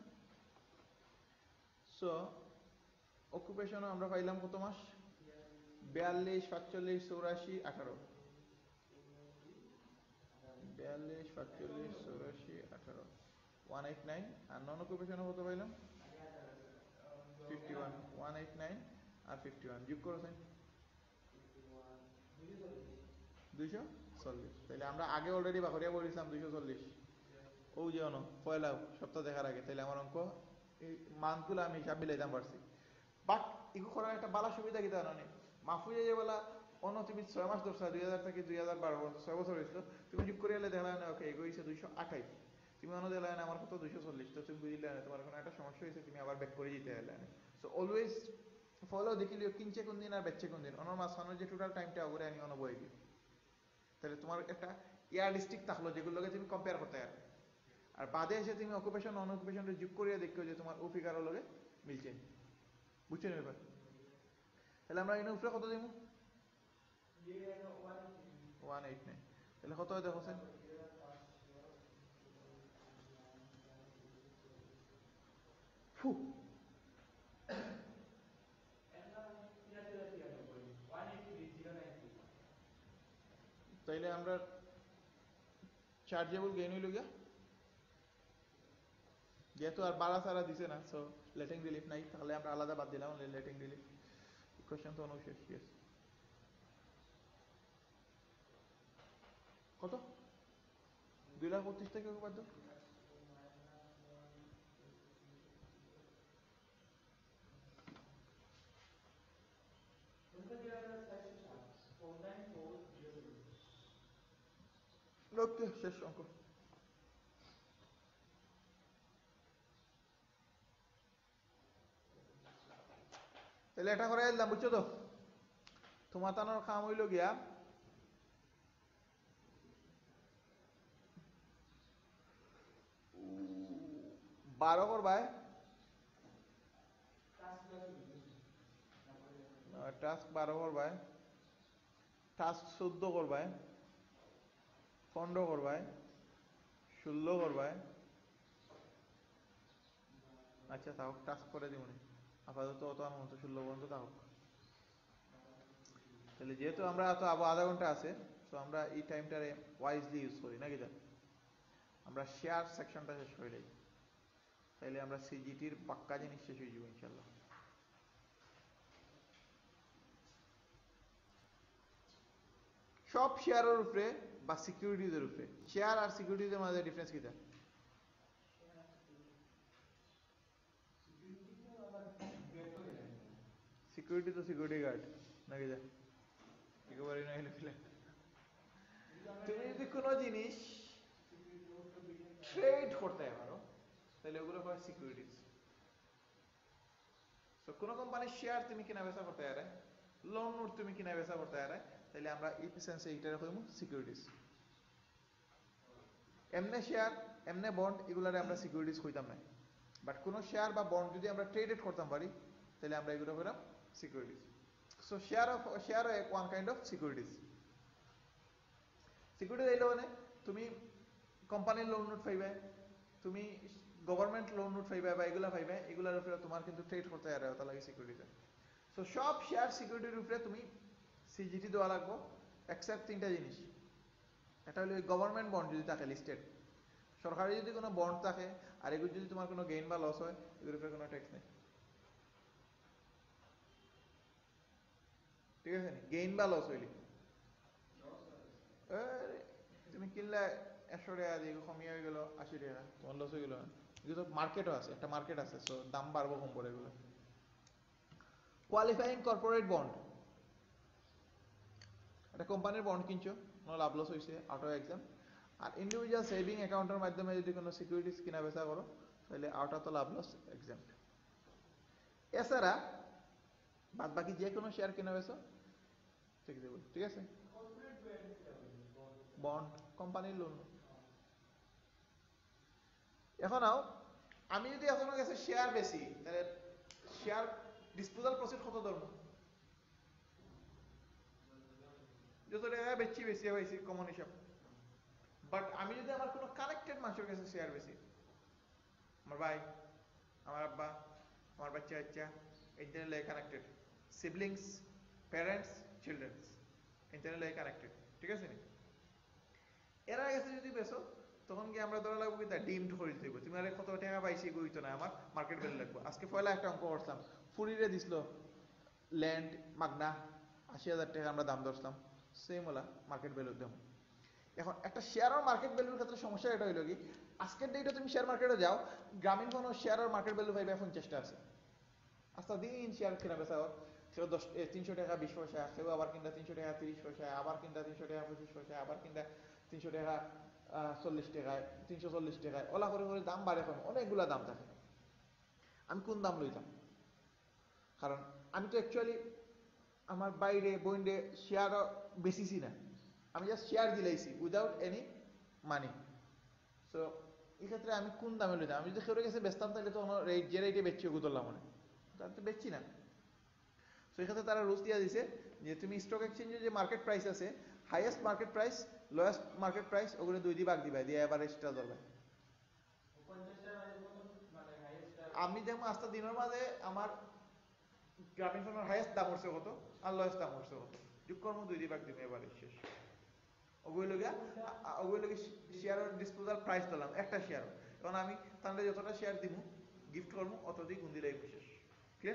সো অকুপেশন আমরা পাইলাম কত মাস বিয়াল্লিশ সাতচল্লিশ চৌরাশি আঠারো বিয়াল্লিশ সাতচল্লিশ চৌরাশি আঠারো ওয়ান এইট নাইন। আর নন অকুপেশনে কত পাইলাম fifty one one eight nine আর ফিফটি ওয়ান যোগ করেছেন দুইশো চল্লিশ। তাহলে আমরা আগে অলরেডি বাকরিয়া বলেছিলাম দুইশো চল্লিশ ও যে অন পয়লা সপ্তাহ দেখার আগে। তাহলে আমার অঙ্ক এই মানগুলো আমি হিসাব মিলাইতাম পারছি। বাট ইগু করার একটা বালা সুবিধা কি জানি মাহফুজে যে বলা অন্য তুমি ছয় মাস ধরছো দুই হাজার থেকে দুই হাজার বারো পর্যন্ত ছয় বছর হয়েছিল, তুমি যোগ করে এলে দেখা না ওকে এগো হয়েছে দুইশো আঠাইশ, তুমি অন্য দিলে না আমার কত দুইশো চল্লিশ। তো তুমি বুঝলে না তোমার কোনো একটা সমস্যা হয়েছে, তুমি আবার ব্যাক করে দিতে এলে। সো অলওয়েজ ফলো দেখিলিও কিনছে কোন দিন আর বেচছে কোন দিন, অন্য মাঝখানের যে টোটাল টাইমটা ওগুলো আমি অন্য বই দিই। তাহলে তোমার একটা ইয়ারডিস্টিক থাকলো যেগুলোকে তুমি কম্পেয়ার করতে পারো। আর বাদে এসে তুমি অকুপেশন নন অকুপেশনটা যোগ করিয়া দেখো যে তোমার ও ফিগারের লগে মিলছে, বুঝছেন ব্যাপার। তাহলে আমরা এনে উপরে কত দিব ওয়ান এইট নাইন। তাহলে কত হয় দেখো স্যার ফু তাইলে আমরা চার্জেবল গেইন হইল গিয়া যেহেতু আর বাড়া সারা দিছে না, সো লেটিং রিলিফ নাই, তাহলে আমরা আলাদা বাদ দিলাম লেটিং রিলিফ। কোশ্চেন তো অনুশেষ শেষ কত দুই লাখ পঁচিশ থেকে বাদ দাও। ওকে শেষ অঙ্ক। তাহলে এটা করে দিলাম বুঝছো তো, তোমার তানোর কাম হইল গিয়া বারো করবায় টাস্ক বারো করবায় টাস্ক চোদ্দ করবায় পনেরো করবায় ষোলো করবায়। আচ্ছা তাহলে টাস্ক করে দিব আপাতত অত আমার মতো ষোলো পর্যন্ত থাকুক। তাহলে যেহেতু আমরা তো আবার আধা ঘন্টা আছে, তো আমরা এই টাইমটারে ওয়াইজলি ইউজ করি নাকি যা আমরা শেয়ার সেকশনটা শেষ করে দিই, তাইলে আমরা সিজিটির পাক্কা জিনিস শেষ হয়ে যাবো ইনশাল্লাহ। সব শেয়ারের উপরে বা সিকিউরিটিজের উপরে, শেয়ার আর সিকিউরিটিজের মাঝে ডিফারেন্স কিটা সিকিউরিটি তো সিকিউরিটি গার্ড নাকি যা একেবারে না হলে ফেলে। তুমি যদি কোনো জিনিস ট্রেড করতে পারো তাহলে ওগুলো হয় সিকিউরিটিজ। তো কোনো কোম্পানির শেয়ার তুমি কিনা বেচা করতে পারে, লোন নোট তুমি কিনা বেচা করতে পারে, তাহলে আমরা এই সেন্সে এইটা রাখব সিকিউরিটিজ। এমনে শেয়ার এমনে বন্ড এগুলারে আমরা সিকিউরিটিজ কইতাম না, বাট কোনো শেয়ার বা বন্ড যদি আমরা ট্রেডেড করতাম পারি তাহলে আমরা এগুলো কইলাম securities. So share of share one kind of securities. Securities এইলো মানে তুমি কোম্পানির লোন নোট পাইবে, তুমি গভর্নমেন্ট লোন নোট পাইবা বা এগুলা পাইবা, এগুলার উপরে তোমার কিন্তু ট্রেড করতে আর ওটা লাগে সিকিউরিটি। সো সব শেয়ার সিকিউরিটির উপরে তুমি সিজিটি দেওয়া লাগবে, এক্সেপ্ট তিনটা জিনিস। এটা হলো গভর্নমেন্ট বন্ড যদি থাকে লিস্টেড, সরকারি যদি কোনো বন্ড থাকে আর এগুলো যদি তোমার কোনো গেইন বা লস হয় এগুলোর উপরে কোনো ট্যাক্স নেই, ঠিক আছে? গেইন বা লস হইলে তুমি কিনলে একশো টাকা দিয়ে কমিয়ে হয়ে গেল আশি টাকা, তোমার লস হয়ে গেল। এগুলো তো মার্কেটও আছে, একটা মার্কেট আছে, সো দাম বাড়বো কম করে এগুলো। কোয়ালিফাইং কর্পোরেট বন্ড, একটা কোম্পানির বন্ড কিনছো, কোনো লাভ লস হয়েছে, আউট অফ এক্সাম। আর ইন্ডিভিজুয়াল সেভিং অ্যাকাউন্টের মাধ্যমে যদি কোনো সিকিউরিটিজ কিনা বেচা করো তাহলে আউট অফ লাভ লস এক্সাম। এছাড়া বাদ বাকি যে কোনো শেয়ার কিনা বেচো ঠিক দেবো, ঠিক আছে? বন্ড কোম্পানির লোন। এখন আও আমি যদি এখনো কাছে শেয়ার বেশি তাহলে শেয়ার ডিসপোজাল প্রসিড কত ধরবো? যত টাকা বেশি বেশি হয়েছে কমন হিসাব। বাট আমি যদি আমার কোনো কানেক্টেড মানুষের কাছে শেয়ার বেশি, আমার ভাই, আমার আব্বা, আমার বাচ্চা বাচ্চা, internet connected, siblings, parents, childrens, internet connected, ঠিক আছে? এরা কাছে যদি বেসো তখন কি আমরা ধরা লাগবো কি তা ডিমড করে দিতে, তুমি আরে কত টাকা পাইছি গইতো না, আমার মার্কেট ভ্যালু লাগবে। আজকে পয়লা একটা অঙ্ক করতাম, ফুরিরে দিছিল ল্যান্ড মাগনা আশি হাজার টাকা আমরা দাম ধরতাম, সেম ওলা মার্কেট ভ্যালু দাম। এখন একটা শেয়ারের মার্কেট ভ্যালুর ক্ষেত্রে সমস্যা এটা হইলো কি, আজকের ডেটে তুমি শেয়ার মার্কেটে যাও, গ্রামীণ কোনো শেয়ারের মার্কেট ভ্যালু পাইবে এখন চেষ্টা আছে, আস্তে দিন শেয়ার কেনা বেচা হোক, কেউ দশ তিনশো টাকা বিশ পয়সা, কেউ আবার কিনতে তিনশো টাকা তিরিশ পয়সা, আবার কিনতে তিনশো টাকা পঁচিশ পয়সা, আবার কিনতে তিনশো টাকা চল্লিশ টাকায়, তিনশো চল্লিশ টাকায়, ওলা করে করে দাম বাড়ে কম, অনেকগুলা দাম থাকে। আমি কোন দাম লইতাম? কারণ আমি তো অ্যাকচুয়ালি আমার বাইরে বইন্ডে শেয়ারও বেশিছি না, আমি জাস্ট শেয়ার দিলাইছি উইদাউট এনি মানি। সো এই ক্ষেত্রে আমি কোন দামে লইতাম? আমি যদি কেউ কাছে বেচতাম তাহলে তো রেট যে রেটে বেচছি ওগুতরলাম মনে, তাহলে তো বেচছি না। সো এই ক্ষেত্রে তারা রুলস দিয়ে দিছে যে তুমি স্টক এক্সচেঞ্জে যে মার্কেট প্রাইস আছে, highest market price, lowest market price, ওগুলো দুই দিয়ে ভাগ দিবা, দিয়ে এভারেজটা ধরবে। আমি যেমন আজকে দিনের মাঝে আমার গ্রামীণ ফোনের হাইয়েস্ট দাম হচ্ছে কত আর লোয়েস্ট দাম হচ্ছে কত, যোগ কর্ম দুই দিয়ে ভাগ দিবে, এভারেজ শেষ। ওগুলো ওগুলো শেয়ারের ডিসপোজাল প্রাইস দিলাম একটা শেয়ার, কারণ আমি তাহলে যতটা শেয়ার দিব গিফট করবো অত দিয়ে গুণ দিলে শেষ, ক্লিয়ার?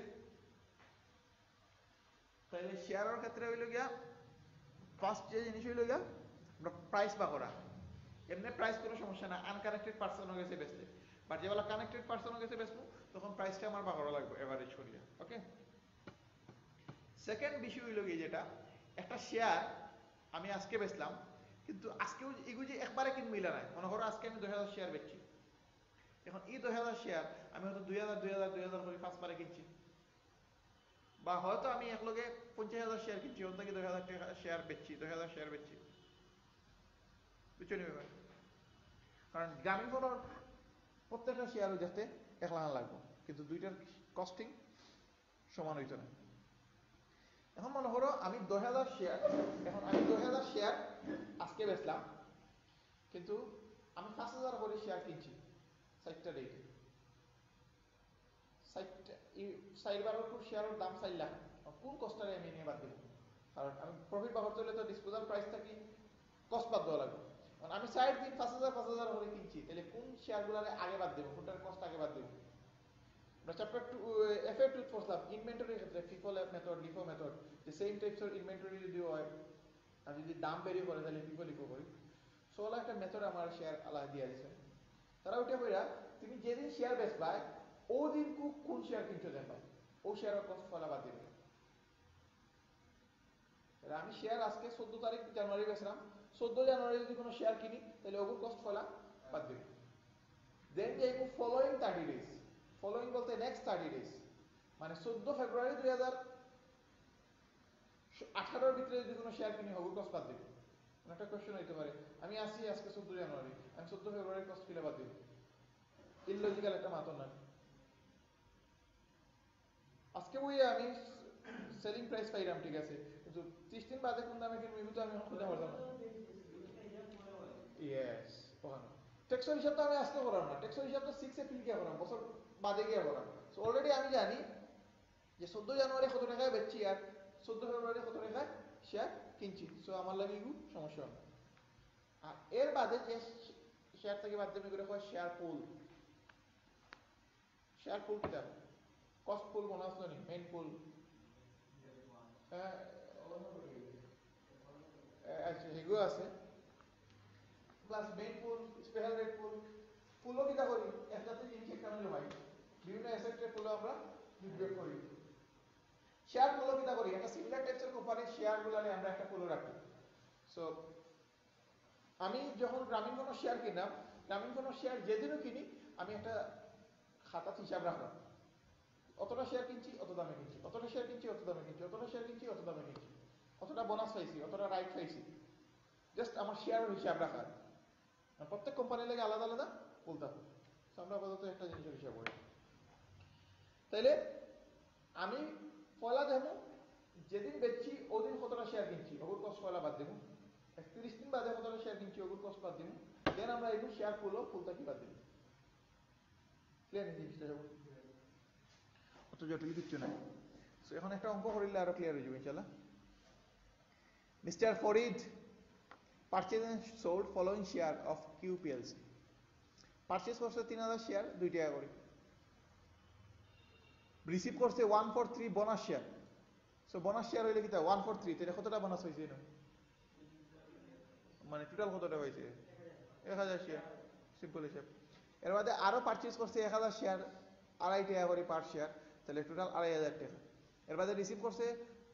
তাহলে শেয়ারের ক্ষেত্রে হইল গিয়া ফার্স্ট যে জিনিস হইল গিয়া প্রাইস বা করা। এমনি প্রাইস কোনো সমস্যা না আনকানেক্টেড পার্সনের কাছে বেচলে, বাট যেবেলা কানেক্টেড পার্সনের কাছে বেচবো তখন প্রাইসটা আমার বা করা লাগবে এভারেজ করিয়া, ওকে? সেকেন্ড বিষয় হইল গিয়ে যেটা, একটা শেয়ার আমি আজকে বেচলাম, কিন্তু আজকেও এগুলো যে একবারে কিন মিলা নাই, মনে করো আজকে আমি দুই হাজার শেয়ার বেচছি, এখন এই দুই হাজার শেয়ার আমি হয়তো দুই হাজার দুই হাজার দুই হাজার করে পাঁচবারে কিনছি, বা হয়তো আমি একলগে পঞ্চাশ হাজার শেয়ার কিনছি, ওর থেকে দুই হাজার টাকা শেয়ার বেচছি, দুই হাজার শেয়ার বেচছি, বুঝছো নি ব্যাপার? কারণ গ্রামীণ ফোনের প্রত্যেকটা শেয়ারও যাতে এক লাখ লাগবে, কিন্তু দুইটার কস্টিং সমান হইতো না। এখন মনে করো আমি দুই হাজার শেয়ার, এখন আমি দুই হাজার শেয়ার আজকে বেচলাম, কিন্তু আমি পাঁচ হাজার করে শেয়ার কিনছি চারটা রেটে, চার বারের উপর শেয়ারের দাম চার লাখ, কোন কস্টটারে আমি নিয়ে বাদ দিব? কারণ আমি প্রফিট বা করতে হলে তো ডিসপোজাল প্রাইস থাকি কস্ট বাদ দেওয়া লাগবে। কারণ আমি চার দিন পাঁচ হাজার পাঁচ হাজার করে কিনছি, তাহলে কোন শেয়ারগুলোরে আগে বাদ দেবো, কোনটার কস্ট আগে বাদ দেবো? Chapter two F A two পড়লাম ইনভেন্টরির ক্ষেত্রে ফিফো মেথড, লিফো মেথড, যে সেম টাইপসের ইনভেন্টরি যদি হয় আর যদি দাম বেরিয়ে পড়ে তাহলে ফিফো লিফো করি। সো ওলা একটা মেথড আমার শেয়ার আলাদা দিয়ে দিছে, তারা ওইটা কইরা তুমি যেদিন শেয়ার বেচবা ও দিন কোন শেয়ার কিনছো দেখবা, ও শেয়ারের কস্ট ফলা বাদ দিবে। আমি শেয়ার আজকে চোদ্দ তারিখ জানুয়ারি বেচলাম, চোদ্দ জানুয়ারি যদি কোনো শেয়ার কিনি তাহলে ওগুলো কস্ট ফলা বাদ দিবে। দেন যাইব ফলোইং থার্টি ডেজ, ফলোইং বলতে নেক্সট থার্টি ডেজ, মানে চোদ্দ ফেব্রুয়ারি দুই হাজার আঠারোর ভিতরে যদি কোনো শেয়ার কিনি ওগুলো কস্ট বাদ দিবে। একটা কোয়েশ্চেন হইতে পারে, আমি আসি আজকে চোদ্দ জানুয়ারি, আমি চোদ্দ ফেব্রুয়ারি কস্ট ফিলে বাদ দিব, ইললজিক্যাল একটা মাতন না। আজকে বই আমি সেলিং প্রাইস পাইলাম, ঠিক আছে, কিন্তু ত্রিশ দিন বাদে কোন দামে কিনবো এগুলো তো আমি খুঁজে পারতাম না। ইয়েস, ওখানে টেক্সর হিসাব তো আমি আজকে করাম না, টেক্সর হিসাব তো সিক্স এপ্রিল গিয়ে করাম, বছর বাদে গিয়ে করাম। সো অলরেডি আমি জানি যে চোদ্দ জানুয়ারি কত টাকায় বেচছি আর চোদ্দ ফেব্রুয়ারি কত টাকায় শেয়ার কিনছি। সো আমার লাগে এগুলো সমস্যা হয় না। আর এর বাদে যে শেয়ার থেকে বাদ দেবে এগুলো হয় শেয়ার পুল। শেয়ার পুল কিটা কস্ট পুল মনে আসলো নি, মেইন পুল আচ্ছা এগুলো আছে, plus main pool, special rate pool. পুলও কিটা করি একসাথে জিনিস একখানে জমাই, বিভিন্ন অ্যাসেটের পুলও আমরা বিনিয়োগ করি। শেয়ার পুলও কিটা করি একটা সিমিলার টাইপসের কোম্পানির শেয়ারগুলো আমরা একটা পুলও রাখি। সো আমি যখন গ্রামীণ কোনো শেয়ার কিনলাম, গ্রামীণ কোনো শেয়ার যেদিনও কিনি আমি একটা খাতাতে হিসাব রাখলাম, অতটা শেয়ার কিনছি অত দামে কিনছি, অতটা শেয়ার কিনছি অত দামে কিনছি, অতটা শেয়ার কিনছি অত দামে কিনছি, অতটা বোনাস পাইছি, অতটা রাইট পাইছি, জাস্ট আমার শেয়ারের হিসাব রাখা। প্রত্যেক কোম্পানির লাগে আলাদা আলাদা বলতাম। আমরা আপাতত একটা জিনিসের হিসাব করি। তাইলে আমি পয়লা দেবো যেদিন বেচছি ওদিন কতটা শেয়ার কিনছি ওগুর কষ্ট পয়লা বাদ দেবো, একত্রিশ দিন বাদে কতটা শেয়ার কিনছি ওগুর কষ্ট বাদ দেবো, দেন আমরা এগুলো শেয়ার পুলও ফুলটা কি বাদ দেবো। ক্লিয়ার জিনিসটা যাবো, অত জটিল কিচ্ছু নাই। সো এখন একটা অঙ্ক করিলে আরো ক্লিয়ার হয়ে যাবে ইনশাআল্লাহ। Mister Farid purchase and sold following share of Q PLC. Purchase করছে তিন হাজার শেয়ার দুই টাকা করে, রিসিভ করছে one four three bonus share. So bonus share হইলে কি তা ওয়ান ফোর থ্রি, তাহলে কতটা বোনাস হয়েছে না, মানে টোটাল কতটা হয়েছে এক হাজার শেয়ার, সিম্পল হিসাব। এর মধ্যে আরো পারচেজ করছে এক হাজার শেয়ার আড়াই টাকা করে পার শেয়ার, তাহলে টোটাল আড়াই হাজার টাকা। এর মধ্যে রিসিভ করছে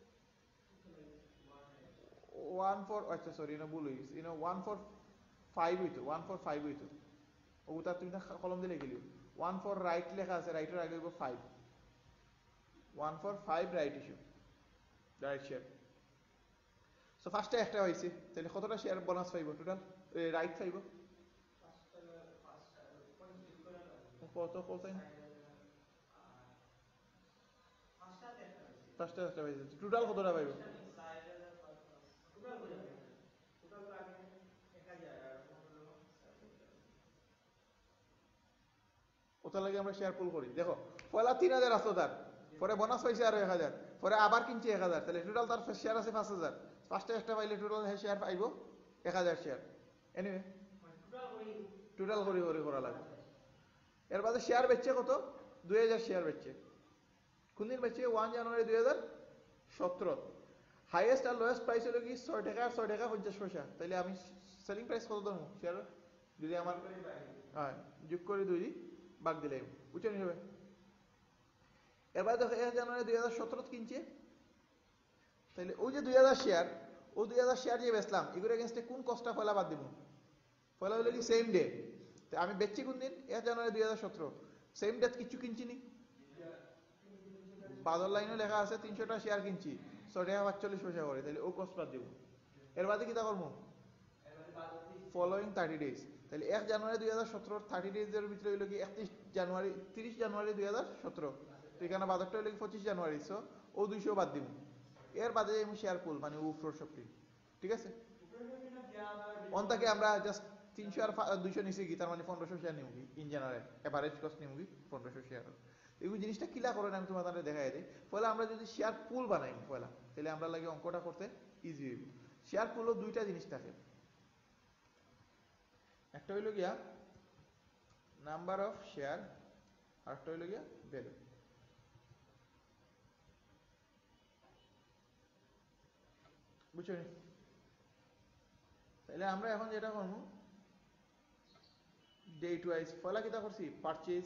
ওয়ান ফোর, আচ্ছা সরি না ভুল হয়েছে, ইনো ওয়ান ফোর ফাইভ হইতো, ওয়ান ফোর ফাইভ হইতো, ও তার তুমি কলম দিয়ে লিখে লিও, ওয়ান ফোর রাইট লেখা আছে, রাইটের আগে হইব five, one four five right issue, right share. So ফার্স্টে একটা হয়েছে, তাহলে কতটা শেয়ার বোনাস পাইব টোটাল, রাইট পাইব কত কত ফার্স্টে একটা পাইছে, টোটাল কতটা পাইব ওটা লাগে আমরা শেয়ার পুল করি। দেখো পয়লা তিন হাজার আসতো তার, পরে বোনাস পাইছে আরো এক হাজার, পরে আবার কিনছে এক হাজার, তাহলে টোটাল তার শেয়ার আছে পাঁচ হাজার, ফার্স্টে একটা পাইলে টোটাল শেয়ার পাইব এক হাজার শেয়ার। এনিওয়ে টোটাল করি করি করা লাগবে। এর বাদে শেয়ার বেচছে কত, দুই হাজার শেয়ার বেচছে, কোন দিন বেচছে ওয়ান জানুয়ারি দুই হাজার সতেরো। হাইয়েস্ট আর লোয়েস্ট প্রাইস হলো কি ছয় টাকা আর ছয় টাকা পঞ্চাশ পয়সা, তাহলে আমি সেলিং প্রাইস কত দেবো শেয়ার যদি আমার হ্যাঁ যোগ করে দুই বাগ দিলে বুঝে নি হবে। এবার দেখো এক জানুয়ারি দুই হাজার সতেরো কিনছে, তাহলে ওই যে দুই হাজার শেয়ার, ও দুই হাজার শেয়ার যে বেচলাম এগুলো এগেনস্টে কোন কস্টটা পয়লা বাদ দিব, পয়লা হলো কি সেম ডে, আমি বেচছি কোন দিন এক জানুয়ারি দুই হাজার সতেরো, সেম ডেট কিছু কিনছি নি, বাদর লাইনও লেখা আছে তিনশোটা শেয়ার কিনছি ছয় টাকা পাঁচচল্লিশ পয়সা করে, তাহলে ও কস্ট বাদ দিব। এর বাদে কিতা করবো ফলোয়িং থার্টি ডেজ, তাহলে এক জানুয়ারি দুই হাজার সতেরো থার্টি ডেজের ভিতরে হইল কি একত্রিশ জানুয়ারি তিরিশ জানুয়ারি দুই হাজার সতেরো, তো এখানে বাদরটা হইল কি পঁচিশ জানুয়ারি, সো ও দুইশো বাদ দিব। এর বাদে আমি শেয়ার পুল মানে উফ্রোর সবটি ঠিক আছে, অন তাকে আমরা জাস্ট তিনশো আর দুইশো নিচে কি তার মানে পনেরোশো শেয়ার নিব কি ইন জেনারেল এভারেজ কস্ট নিব কি পনেরোশো শেয়ার। এই জিনিসটা কিলা করেন আমি তোমাদের দেখাই দিই। পয়লা আমরা যদি শেয়ার পুল বানাই পয়লা, তাহলে আমরা লাগে অঙ্কটা করতে ইজি হইব। শেয়ার পুলও দুইটা জিনিস থাকে, একটা হইল গিয়া নাম্বার অফ শেয়ার আর একটা হইল গিয়া ভ্যালু। বুঝছো, তাহলে আমরা এখন যেটা করবো ডেট ওয়াইজ পয়লা কিতা করছি পারচেজ,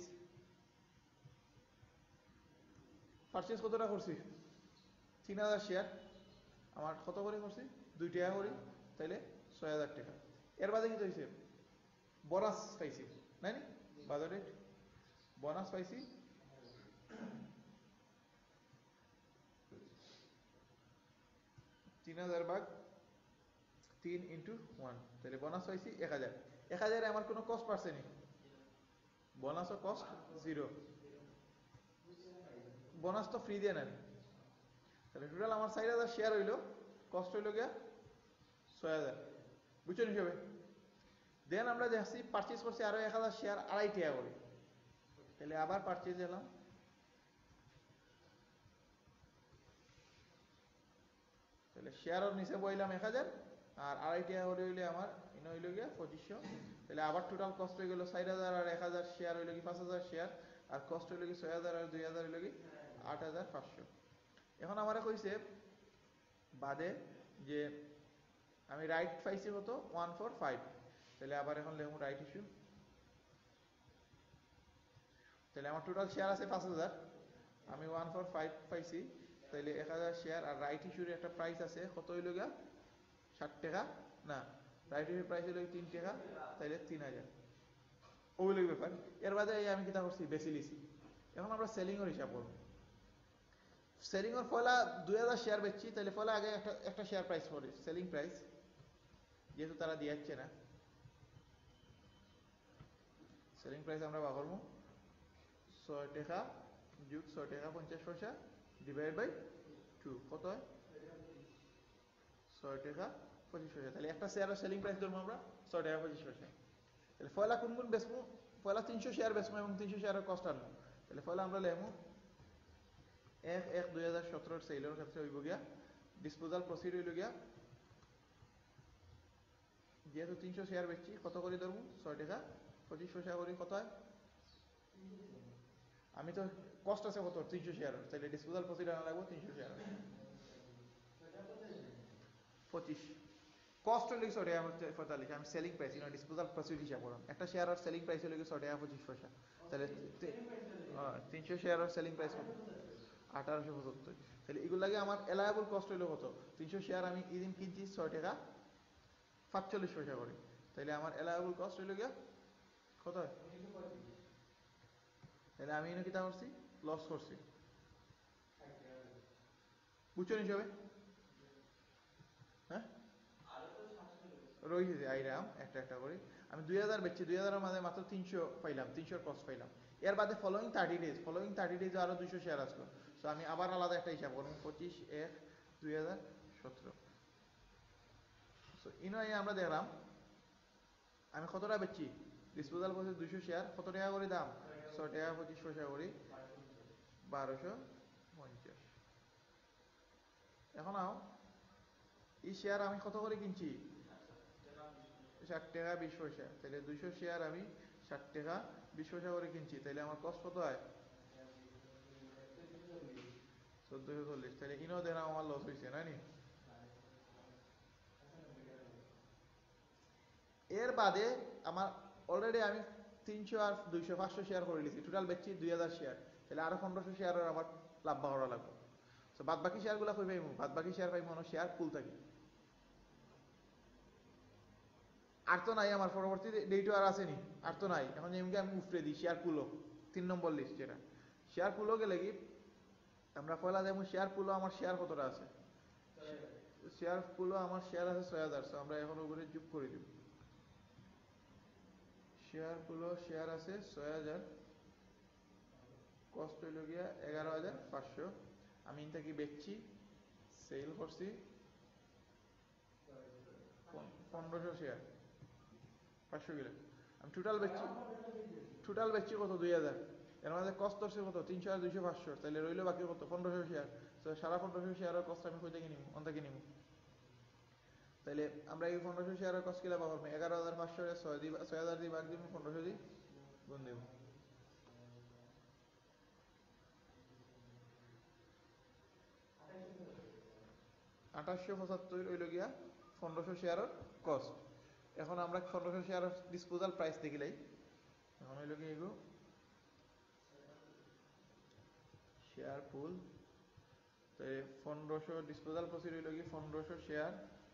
পারচেজ কতটা করছি তিন হাজার শেয়ার, আমার কত করে করছি দুই টাকা করি, তাইলে ছয় হাজার টাকা। এর বাদে কি হয়েছে বোনাস পাইছি নাই বাজার রেট, বোনাস পাইছি তিন হাজার ভাগ তিন ইন্টু ওয়ান, তাহলে বোনাস পাইছি এক হাজার। এক হাজারে আমার কোনো কস্ট পারছে নি, বোনাস ও কস্ট জিরো, বোনাস তো ফ্রি দিয়ে নেন, তাহলে টোটাল আমার চার হাজার শেয়ার হইল, কস্ট হইল গিয়া ছয় হাজার। বুঝছেন হিসাবে, দেন আমরা দেখছি পারচেজ করছি আরো এক হাজার শেয়ার আড়াই টাকা করে, তাহলে আবার পারচেজ এলাম, তাহলে শেয়ারের নিচে বইলাম এক হাজার আর আড়াই টাকা করে হইলে আমার ইনো হইল গিয়া পঁচিশশো, তাহলে আবার টোটাল কস্ট হয়ে গেল চার হাজার আর এক হাজার শেয়ার হইল কি পাঁচ হাজার শেয়ার, আর কস্ট হইল কি ছয় হাজার আর দুই হাজার হইল কি আট হাজার পাঁচশো। এখন আমার কইছে বাদে যে আমি রাইট পাইছি কত ওয়ান ফোর ফাইভ, তাহলে আবার এখন লেখুন রাইট ইস্যু, তাহলে আমার টোটাল শেয়ার আছে পাঁচ হাজার, আমি ওয়ান ফোর ফাইভ পাইছি, তাহলে এক হাজার শেয়ার আর রাইট ইস্যুর একটা প্রাইস আছে কত হইল গা ষাট টাকা, না রাইট ইস্যুর প্রাইস হইল তিন টাকা, তাহলে তিন হাজার ওইগুলো ব্যাপার। এর বাদে আমি কিতা করছি বেশি লিছি। এখন আমরা সেলিং এর হিসাব করব। সেলিং এর ফলা দুই হাজার শেয়ার বেচছি, তাহলে ফলা আগে একটা একটা শেয়ার প্রাইস করে সেলিং প্রাইস, যেহেতু তারা দিয়াচ্ছে না, সেলিং প্রাইস আমরা বার করবো ছয় টাকা যোগ ছয় টাকা পঞ্চাশ পয়সা ডিভাইড বাই টু, কত হয় ছয় টাকা পঁচিশ পয়সা, তাহলে একটা শেয়ারের সেলিং প্রাইস ধরবো আমরা ছয় টাকা পঁচিশ পয়সা। তাহলে পয়লা কোন কোন বেচবো, পয়লা তিনশো শেয়ার বেচবো এবং তিনশো শেয়ারের কস্ট আনবো, তাহলে পয়লা আমরা লেখবো এক এক দুই হাজার সতেরোর সেলের ক্ষেত্রে হইব গিয়া ডিসপোজাল প্রসিড হইল গিয়া, যেহেতু তিনশো শেয়ার বেচছি কত করে ধরবো ছয় টাকা পঁচিশ পয়সা করে, কত হয় আমি তো কস্ট আছে কত তিনশো শেয়ার, তাহলে ডিসপোজাল প্রসিড আনা লাগবো তিনশো শেয়ার পঁচিশ, কস্ট হইলে ছয় টাকা পঁয়তাল্লিশ, আমি সেলিং প্রাইস না ডিসপোজাল প্রসিড হিসাব করলাম, একটা শেয়ার আর সেলিং প্রাইস হইলে ছয় টাকা পঁচিশ পয়সা, তাহলে তিনশো শেয়ার আর সেলিং প্রাইস কত আঠারোশো পঁচাত্তর, তাহলে এগুলো লাগে আমার এলায়েবল কস্ট হইলো কত তিনশো শেয়ার আমি এদিন কিনছি ছয় টাকা সাতচল্লিশ পয়সা করে, তাহলে আমার এলায়েবল কস্ট হইল গিয়া কত হয়, তাহলে আমি এনে কিতা করছি লস করছি, বুঝছেন হিসাবে হ্যাঁ রয়েছে আইরাম একটা একটা করে, আমি দুই হাজার বেচছি, দুই হাজারের মাঝে মাত্র তিনশো পাইলাম, তিনশোর কস্ট পাইলাম, এর বাদে following thirty days following thirty ডেজে আরো দুইশো শেয়ার আসলো, সো আমি আবার আলাদা একটা হিসাব করবো পঁচিশ এক দুই হাজার সতেরো, সো ইনয় আমরা দেখলাম আমি কত টাকা বেচছি ডিসপোজাল করছি দুইশো শেয়ার, কত টাকা করে দাম ছয় টাকা পঁচিশ পয়সা করি বারোশো পঞ্চাশ। এখন আও এই শেয়ার আমি কত করে কিনছি ষাট টাকা বিশ পয়সা, তাহলে দুইশো শেয়ার আমি ষাট টাকা বিশ পয়সা করে কিনছি, তাহলে আমার কস্ট কত হয় চোদ্দশো চল্লিশ, তাহলে ইনও দেখলাম আমার লস হয়েছে না নি। এর বাদে আমার অলরেডি আমি তিনশো আর দুইশো পাঁচশো শেয়ার করে নিয়েছি, টোটাল বেচছি দুই হাজার শেয়ার, তাহলে আরো পনেরোশো শেয়ারের আমার লাভ করা লাগবে, তো বাদ বাকি শেয়ার গুলা কই পাইবো, বাদ বাকি শেয়ার পাইবো শেয়ার পুল থাকি, আর তো নাই আমার পরবর্তী ডেটও আর আসেনি, আর তো নাই, এখন এমনি আমি উফরে দিই শেয়ার পুলো তিন নম্বর লিস্ট, যেটা শেয়ার পুলো গেলে কি আমরা পয়লা যেমন শেয়ার পুলো আমার শেয়ার কতটা আছে, শেয়ার পুলো আমার শেয়ার আছে ছয় হাজার, আমরা এখন উপরে যোগ করে দিব, শেয়ার পুলো শেয়ার আছে ছয় হাজার, কস্ট হইল গিয়া এগারো হাজার পাঁচশো, আমি ইনটাকে বেচছি সেল করছি পনেরোশো শেয়ার পাঁচশো কিলো, আমি টোটাল বেচছি টোটাল বেচছি কত দুই হাজার, এর মধ্যে কস্ট ধরছে কত তিনশো আর দুইশো পাঁচশো, তাহলে রইলো বাকি কত পনেরোশো শেয়ার, তো সারা পনেরোশো শেয়ারের কস্ট আমি কই থেকে নিব অন থেকে নিব, তাহলে আমরা এই পনেরোশো শেয়ারের কস্ট কিলা পাবো এগারো হাজার পাঁচশো ছয় দিয়ে ছয় হাজার দিয়ে ভাগ দিব পনেরোশো দিয়ে গুণ দেব, আঠাশশো পঁচাত্তর হইল গিয়া পনেরোশো শেয়ারের কস্ট। এখন আমরা পনেরোশো শেয়ারের ডিসপোজাল প্রাইস দেখিলাই, এখন হইল কি এগো শেয়ার পুল, পনেরোশো ডিসপোজাল প্রসিড হইল কি পনেরোশো শেয়ার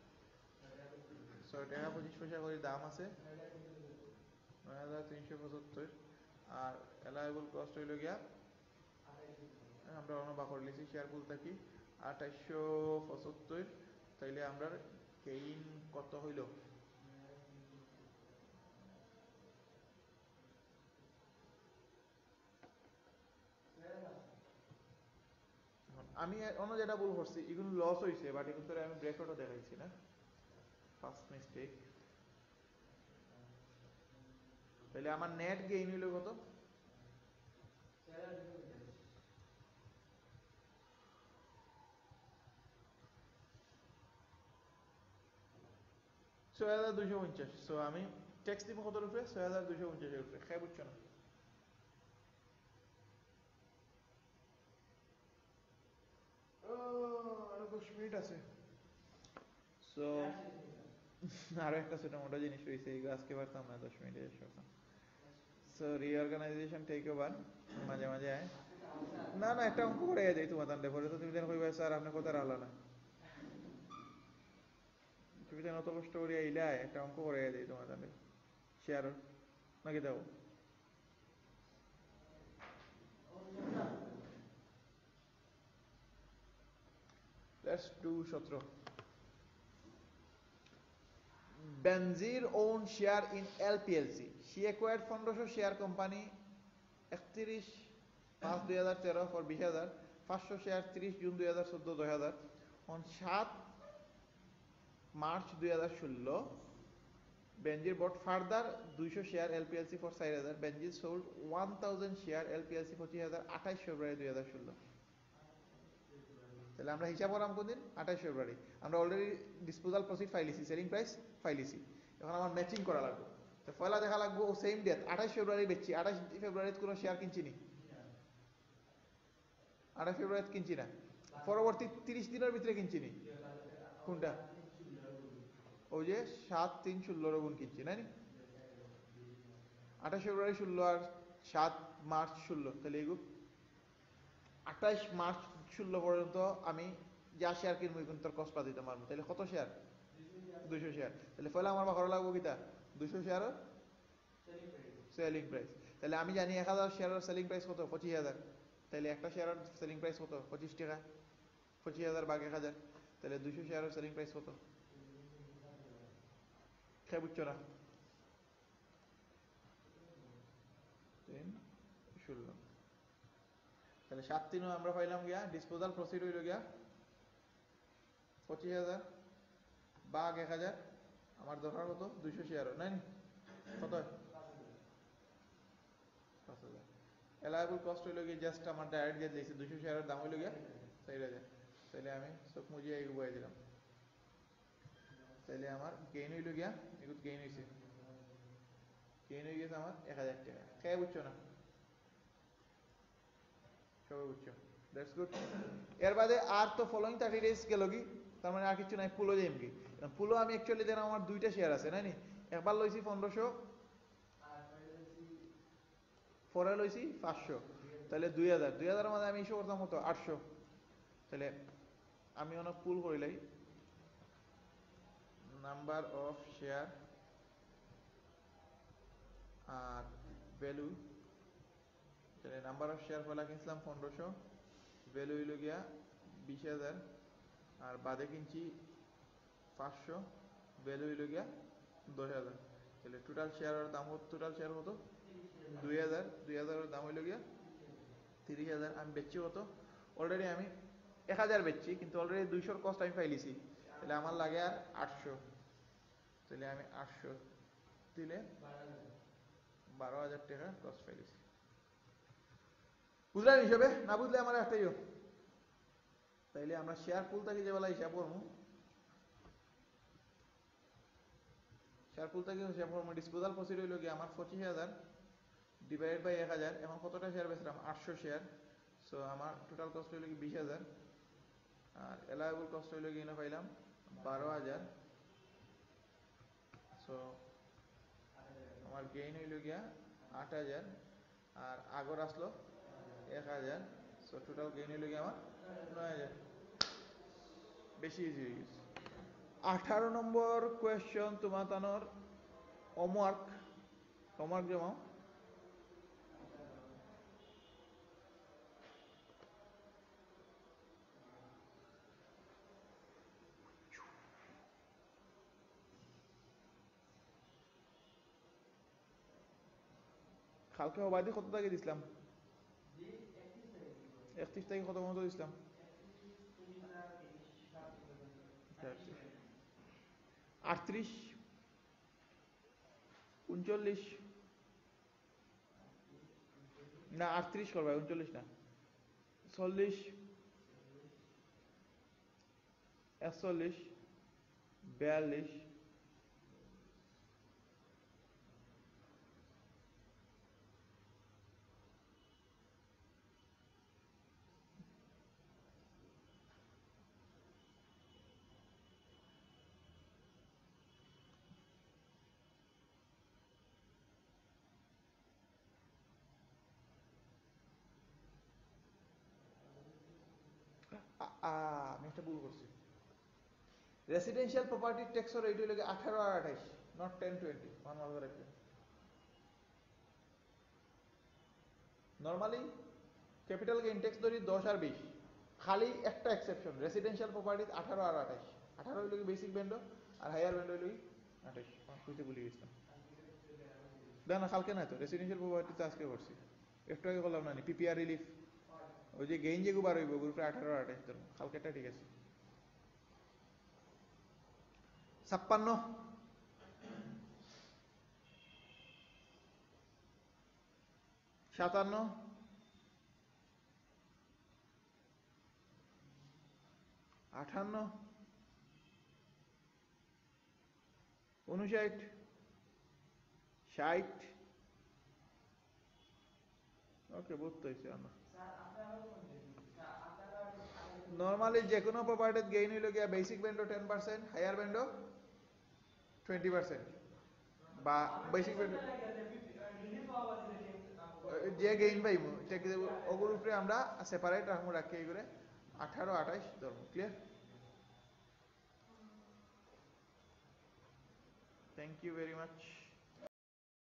ছয় টাকা পঁচিশ পয়সা করে দাম আছে নয় হাজার তিনশো পঁচাত্তর, আর এলাইবল কস্ট হইল গিয়া আমরা অন্য বাকর লিখছি শেয়ার পুল থাকি আঠাইশশো পঁচাত্তর, তাইলে আমরা গেইন কত হইল আমি অন্য যেটা ভুল করছি এগুলো লস হয়েছে, বাট এগুলো আমি ব্রেকআউটও দেখাইছি না, ফার্স্ট মিস্টেক, তাহলে আমার নেট গেইন হইল কত? ছয় হাজার দুইশো পঞ্চাশ। সো আমি ট্যাক্স দিব কত রুপে? ছয় হাজার দুইশো পঞ্চাশের রুপে। খেয়ে বুঝছো না? আরো দশ মিনিট আছে। সো আরো একটা ছোট মোটো জিনিস রয়েছে, এই আজকে পারতাম না দশ মিনিটে শেষ করতাম। সো রিঅর্গানাইজেশন টেক ওভার মাঝে মাঝে আয় না না একটা অঙ্ক করে যাই তোমার তান্ডে পরে তো তুমি যেন কইবা স্যার আপনি কথা রাখলো না, তুমি যেন অত কষ্ট করে আইলাই একটা অঙ্ক করে যাই তোমার তান্ডে শেয়ার নাকি দাও। Let's do seventeen. Benazir owned share in L P L C. She acquired fifteen hundred share company একত্রিশ পাঁচ দুই হাজার তেরো for বিশ হাজার, পাঁচশো শেয়ার ত্রিশ জুন দুই হাজার চোদ্দ দশ হাজার, on সাত মার্চ দুই হাজার ষোলো Benazir bought further দুইশো share L P L C for চার হাজার, Benazir sold one thousand share L P L C পঁচিশ হাজার আঠাশ ফেব্রুয়ারি দুই হাজার ষোলো। তাহলে আমরা হিসাব করলাম কোন দিন? আঠাশ ফেব্রুয়ারি। আমরা অলরেডি ডিসপোজাল প্রসিড ফাইলিছি, সেলিং প্রাইস ফাইলিছি, এখন আমার ম্যাচিং করা লাগবে। তো পয়লা দেখা লাগবে ও সেম ডেট আঠাশ ফেব্রুয়ারি বেচছি, আঠাশ ফেব্রুয়ারিতে কোনো শেয়ার কিনছি নি, আঠাশ ফেব্রুয়ারিতে কিনছি না, পরবর্তী তিরিশ দিনের ভিতরে কিনছি নি। কোনটা? ওই যে সাত তিন ষোলোর গুণ কিনছি না নি, আঠাশ ফেব্রুয়ারি ষোলো আর সাত মার্চ ষোলো, তাহলে এগুলো আঠাশ মার্চ ষোলো পর্যন্ত আমি যা শেয়ার কিনবো কিন্তু তোর কষ্ট দিতে পারবো। তাহলে কত শেয়ার? দুইশো শেয়ার। তাহলে পয়লা আমার ভালো লাগবো কিতা? দুইশো শেয়ার সেলিং প্রাইস। তাহলে আমি জানি এক হাজার শেয়ারের সেলিং প্রাইস কত? পঁচিশ হাজার। তাহলে একটা শেয়ারের সেলিং প্রাইস কত? পঁচিশ টাকা। পঁচিশ হাজার ভাগ এক হাজার, তাহলে দুইশো শেয়ারের সেলিং প্রাইস কত? খেয়ে বুঝছো না? তিন ষোলো। তাহলে সাত তিনও আমরা পাইলাম গিয়া ডিসপোজাল প্রসিড হইল গিয়া পঁচিশ হাজার বাঘ এক হাজার, আমার দরকার কত? দুইশো শেয়ার নাই কত? পাঁচ হাজার। এলাইবল কস্ট হইল গিয়ে জাস্ট আমার ডাইরেক্ট যে দিয়েছে দুইশো শেয়ারের দাম হইল গিয়া চার হাজার। তাহলে আমি চোখ মুজিয়ে এগুলো বয়ে দিলাম। তাহলে আমার গেইন হইল গিয়া এগুলো গেইন হয়েছে, গেইন হয়ে গেছে আমার এক হাজার টাকা। খেয়ে বুঝছো না? সবাই বুঝছো? That's good. এর বাদে আর তো ফলোইং থার্টি ডেজ গেল কি, তার মানে আর কিছু নাই। পুলো যাইম কি, পুলো আমি অ্যাকচুয়ালি দেন আমার দুইটা শেয়ার আছে নাই নি, একবার লইছি পনেরোশো, পরে লইছি পাঁচশো, তাহলে দুই হাজার। দুই হাজারের মধ্যে আমি ইস্যু করতাম মতো আটশো। তাহলে আমি অনেক পুল করিলাই নাম্বার অফ শেয়ার আর ভ্যালু। তাহলে নাম্বার অফ শেয়ার ফলা কিনছিলাম পনেরোশো, ভ্যালু হইল গিয়া বিশ হাজার, আর বাদে কিনছি পাঁচশো, ভ্যালু হইল গিয়া দশ হাজার। তাহলে টোটাল শেয়ারের দাম হতো, টোটাল শেয়ার হতো দুই হাজার। দুই হাজারের দাম হইল গিয়া তিরিশ হাজার। আমি বেচছি কত? অলরেডি আমি এক হাজার বেচছি, কিন্তু অলরেডি দুইশোর কস্ট আমি পাইলিছি। তাহলে আমার লাগে আর আটশো। তাহলে আমি আটশো দিলে বারো হাজার টাকা কস্ট পাইলিছি। বুঝলেন হিসাবে? না বুঝলে আমার একটাই। তাইলে আমরা শেয়ার পুল থেকে যে বেলা হিসাব করবো, শেয়ার পুল থেকে হিসাব করবো ডিসপোজাল প্রসিড হইল গিয়ে আমার পঁচিশ হাজার ডিভাইডেড বাই এক হাজার। এখন কতটা শেয়ার বেছিলাম? আটশো শেয়ার। সো আমার টোটাল কস্ট হইল কি বিশ হাজার, আর এলাইবল কস্ট হইল কি না পাইলাম বারো হাজার। সো আমার গেইন হইল গিয়া আট হাজার, আর আগর আসলো এক হাজার। সো টোটাল গেইন হইল গিয়া আমার নয় হাজার। বেশি ইজি হয়ে গেছে। আঠারো নম্বর কোয়েশ্চন তোমার তানোর হোমওয়ার্ক, হোমওয়ার্ক জমাও। কালকে অবাধি কত তারিখে দিছিলাম? একত্রিশ তারিখে কত মতো দিছিলাম? আটত্রিশ, উনচল্লিশ, না আটত্রিশ করবা উনচল্লিশ না চল্লিশ একচল্লিশ বিয়াল্লিশ আমি একটা ভুল করছি রেসিডেন্সিয়াল প্রপার্টি ট্যাক্সের রেট হইল আঠারো আর আঠাইশ not ten twenty one mark রাখবেন নর্মালি ক্যাপিটাল গেইন ট্যাক্স ধরি দশ আর বিশ খালি একটা এক্সেপশন রেসিডেন্সিয়াল প্রপার্টি আঠারো আর আঠাইশ আঠারো হইল বেসিক ব্যান্ড আর হায়ার ব্যান্ড হইল আঠাইশ কইতে ভুলে গেছিলাম না না কালকে নাই তো রেসিডেন্সিয়াল প্রপার্টি তো আজকে করছি একটু আগে বললাম না পিপিআর রিলিফ ওই যে গেইন যেগুলো বার হইব গ্রুপে আঠারো আর আঠাইশ ধরুন কালকেটা ঠিক আছে ছাপ্পান্ন সাতান্ন আটান্ন উনষাট ষাট ওকে বুঝতে হয়েছে আমার নর্মালি যে কোনো প্রপার্টিতে গেইন হইল গিয়া বেসিক ব্যান্ডও টেন পার্সেন্ট হায়ার ব্যান্ডও টোয়েন্টি পার্সেন্ট বা বেসিক ব্যান্ড যে গেইন পাইব ওগুলোর উপরে আমরা সেপারেট রাখবো রাখি এই করে আঠারো আঠাইশ ধরবো clear thank you very much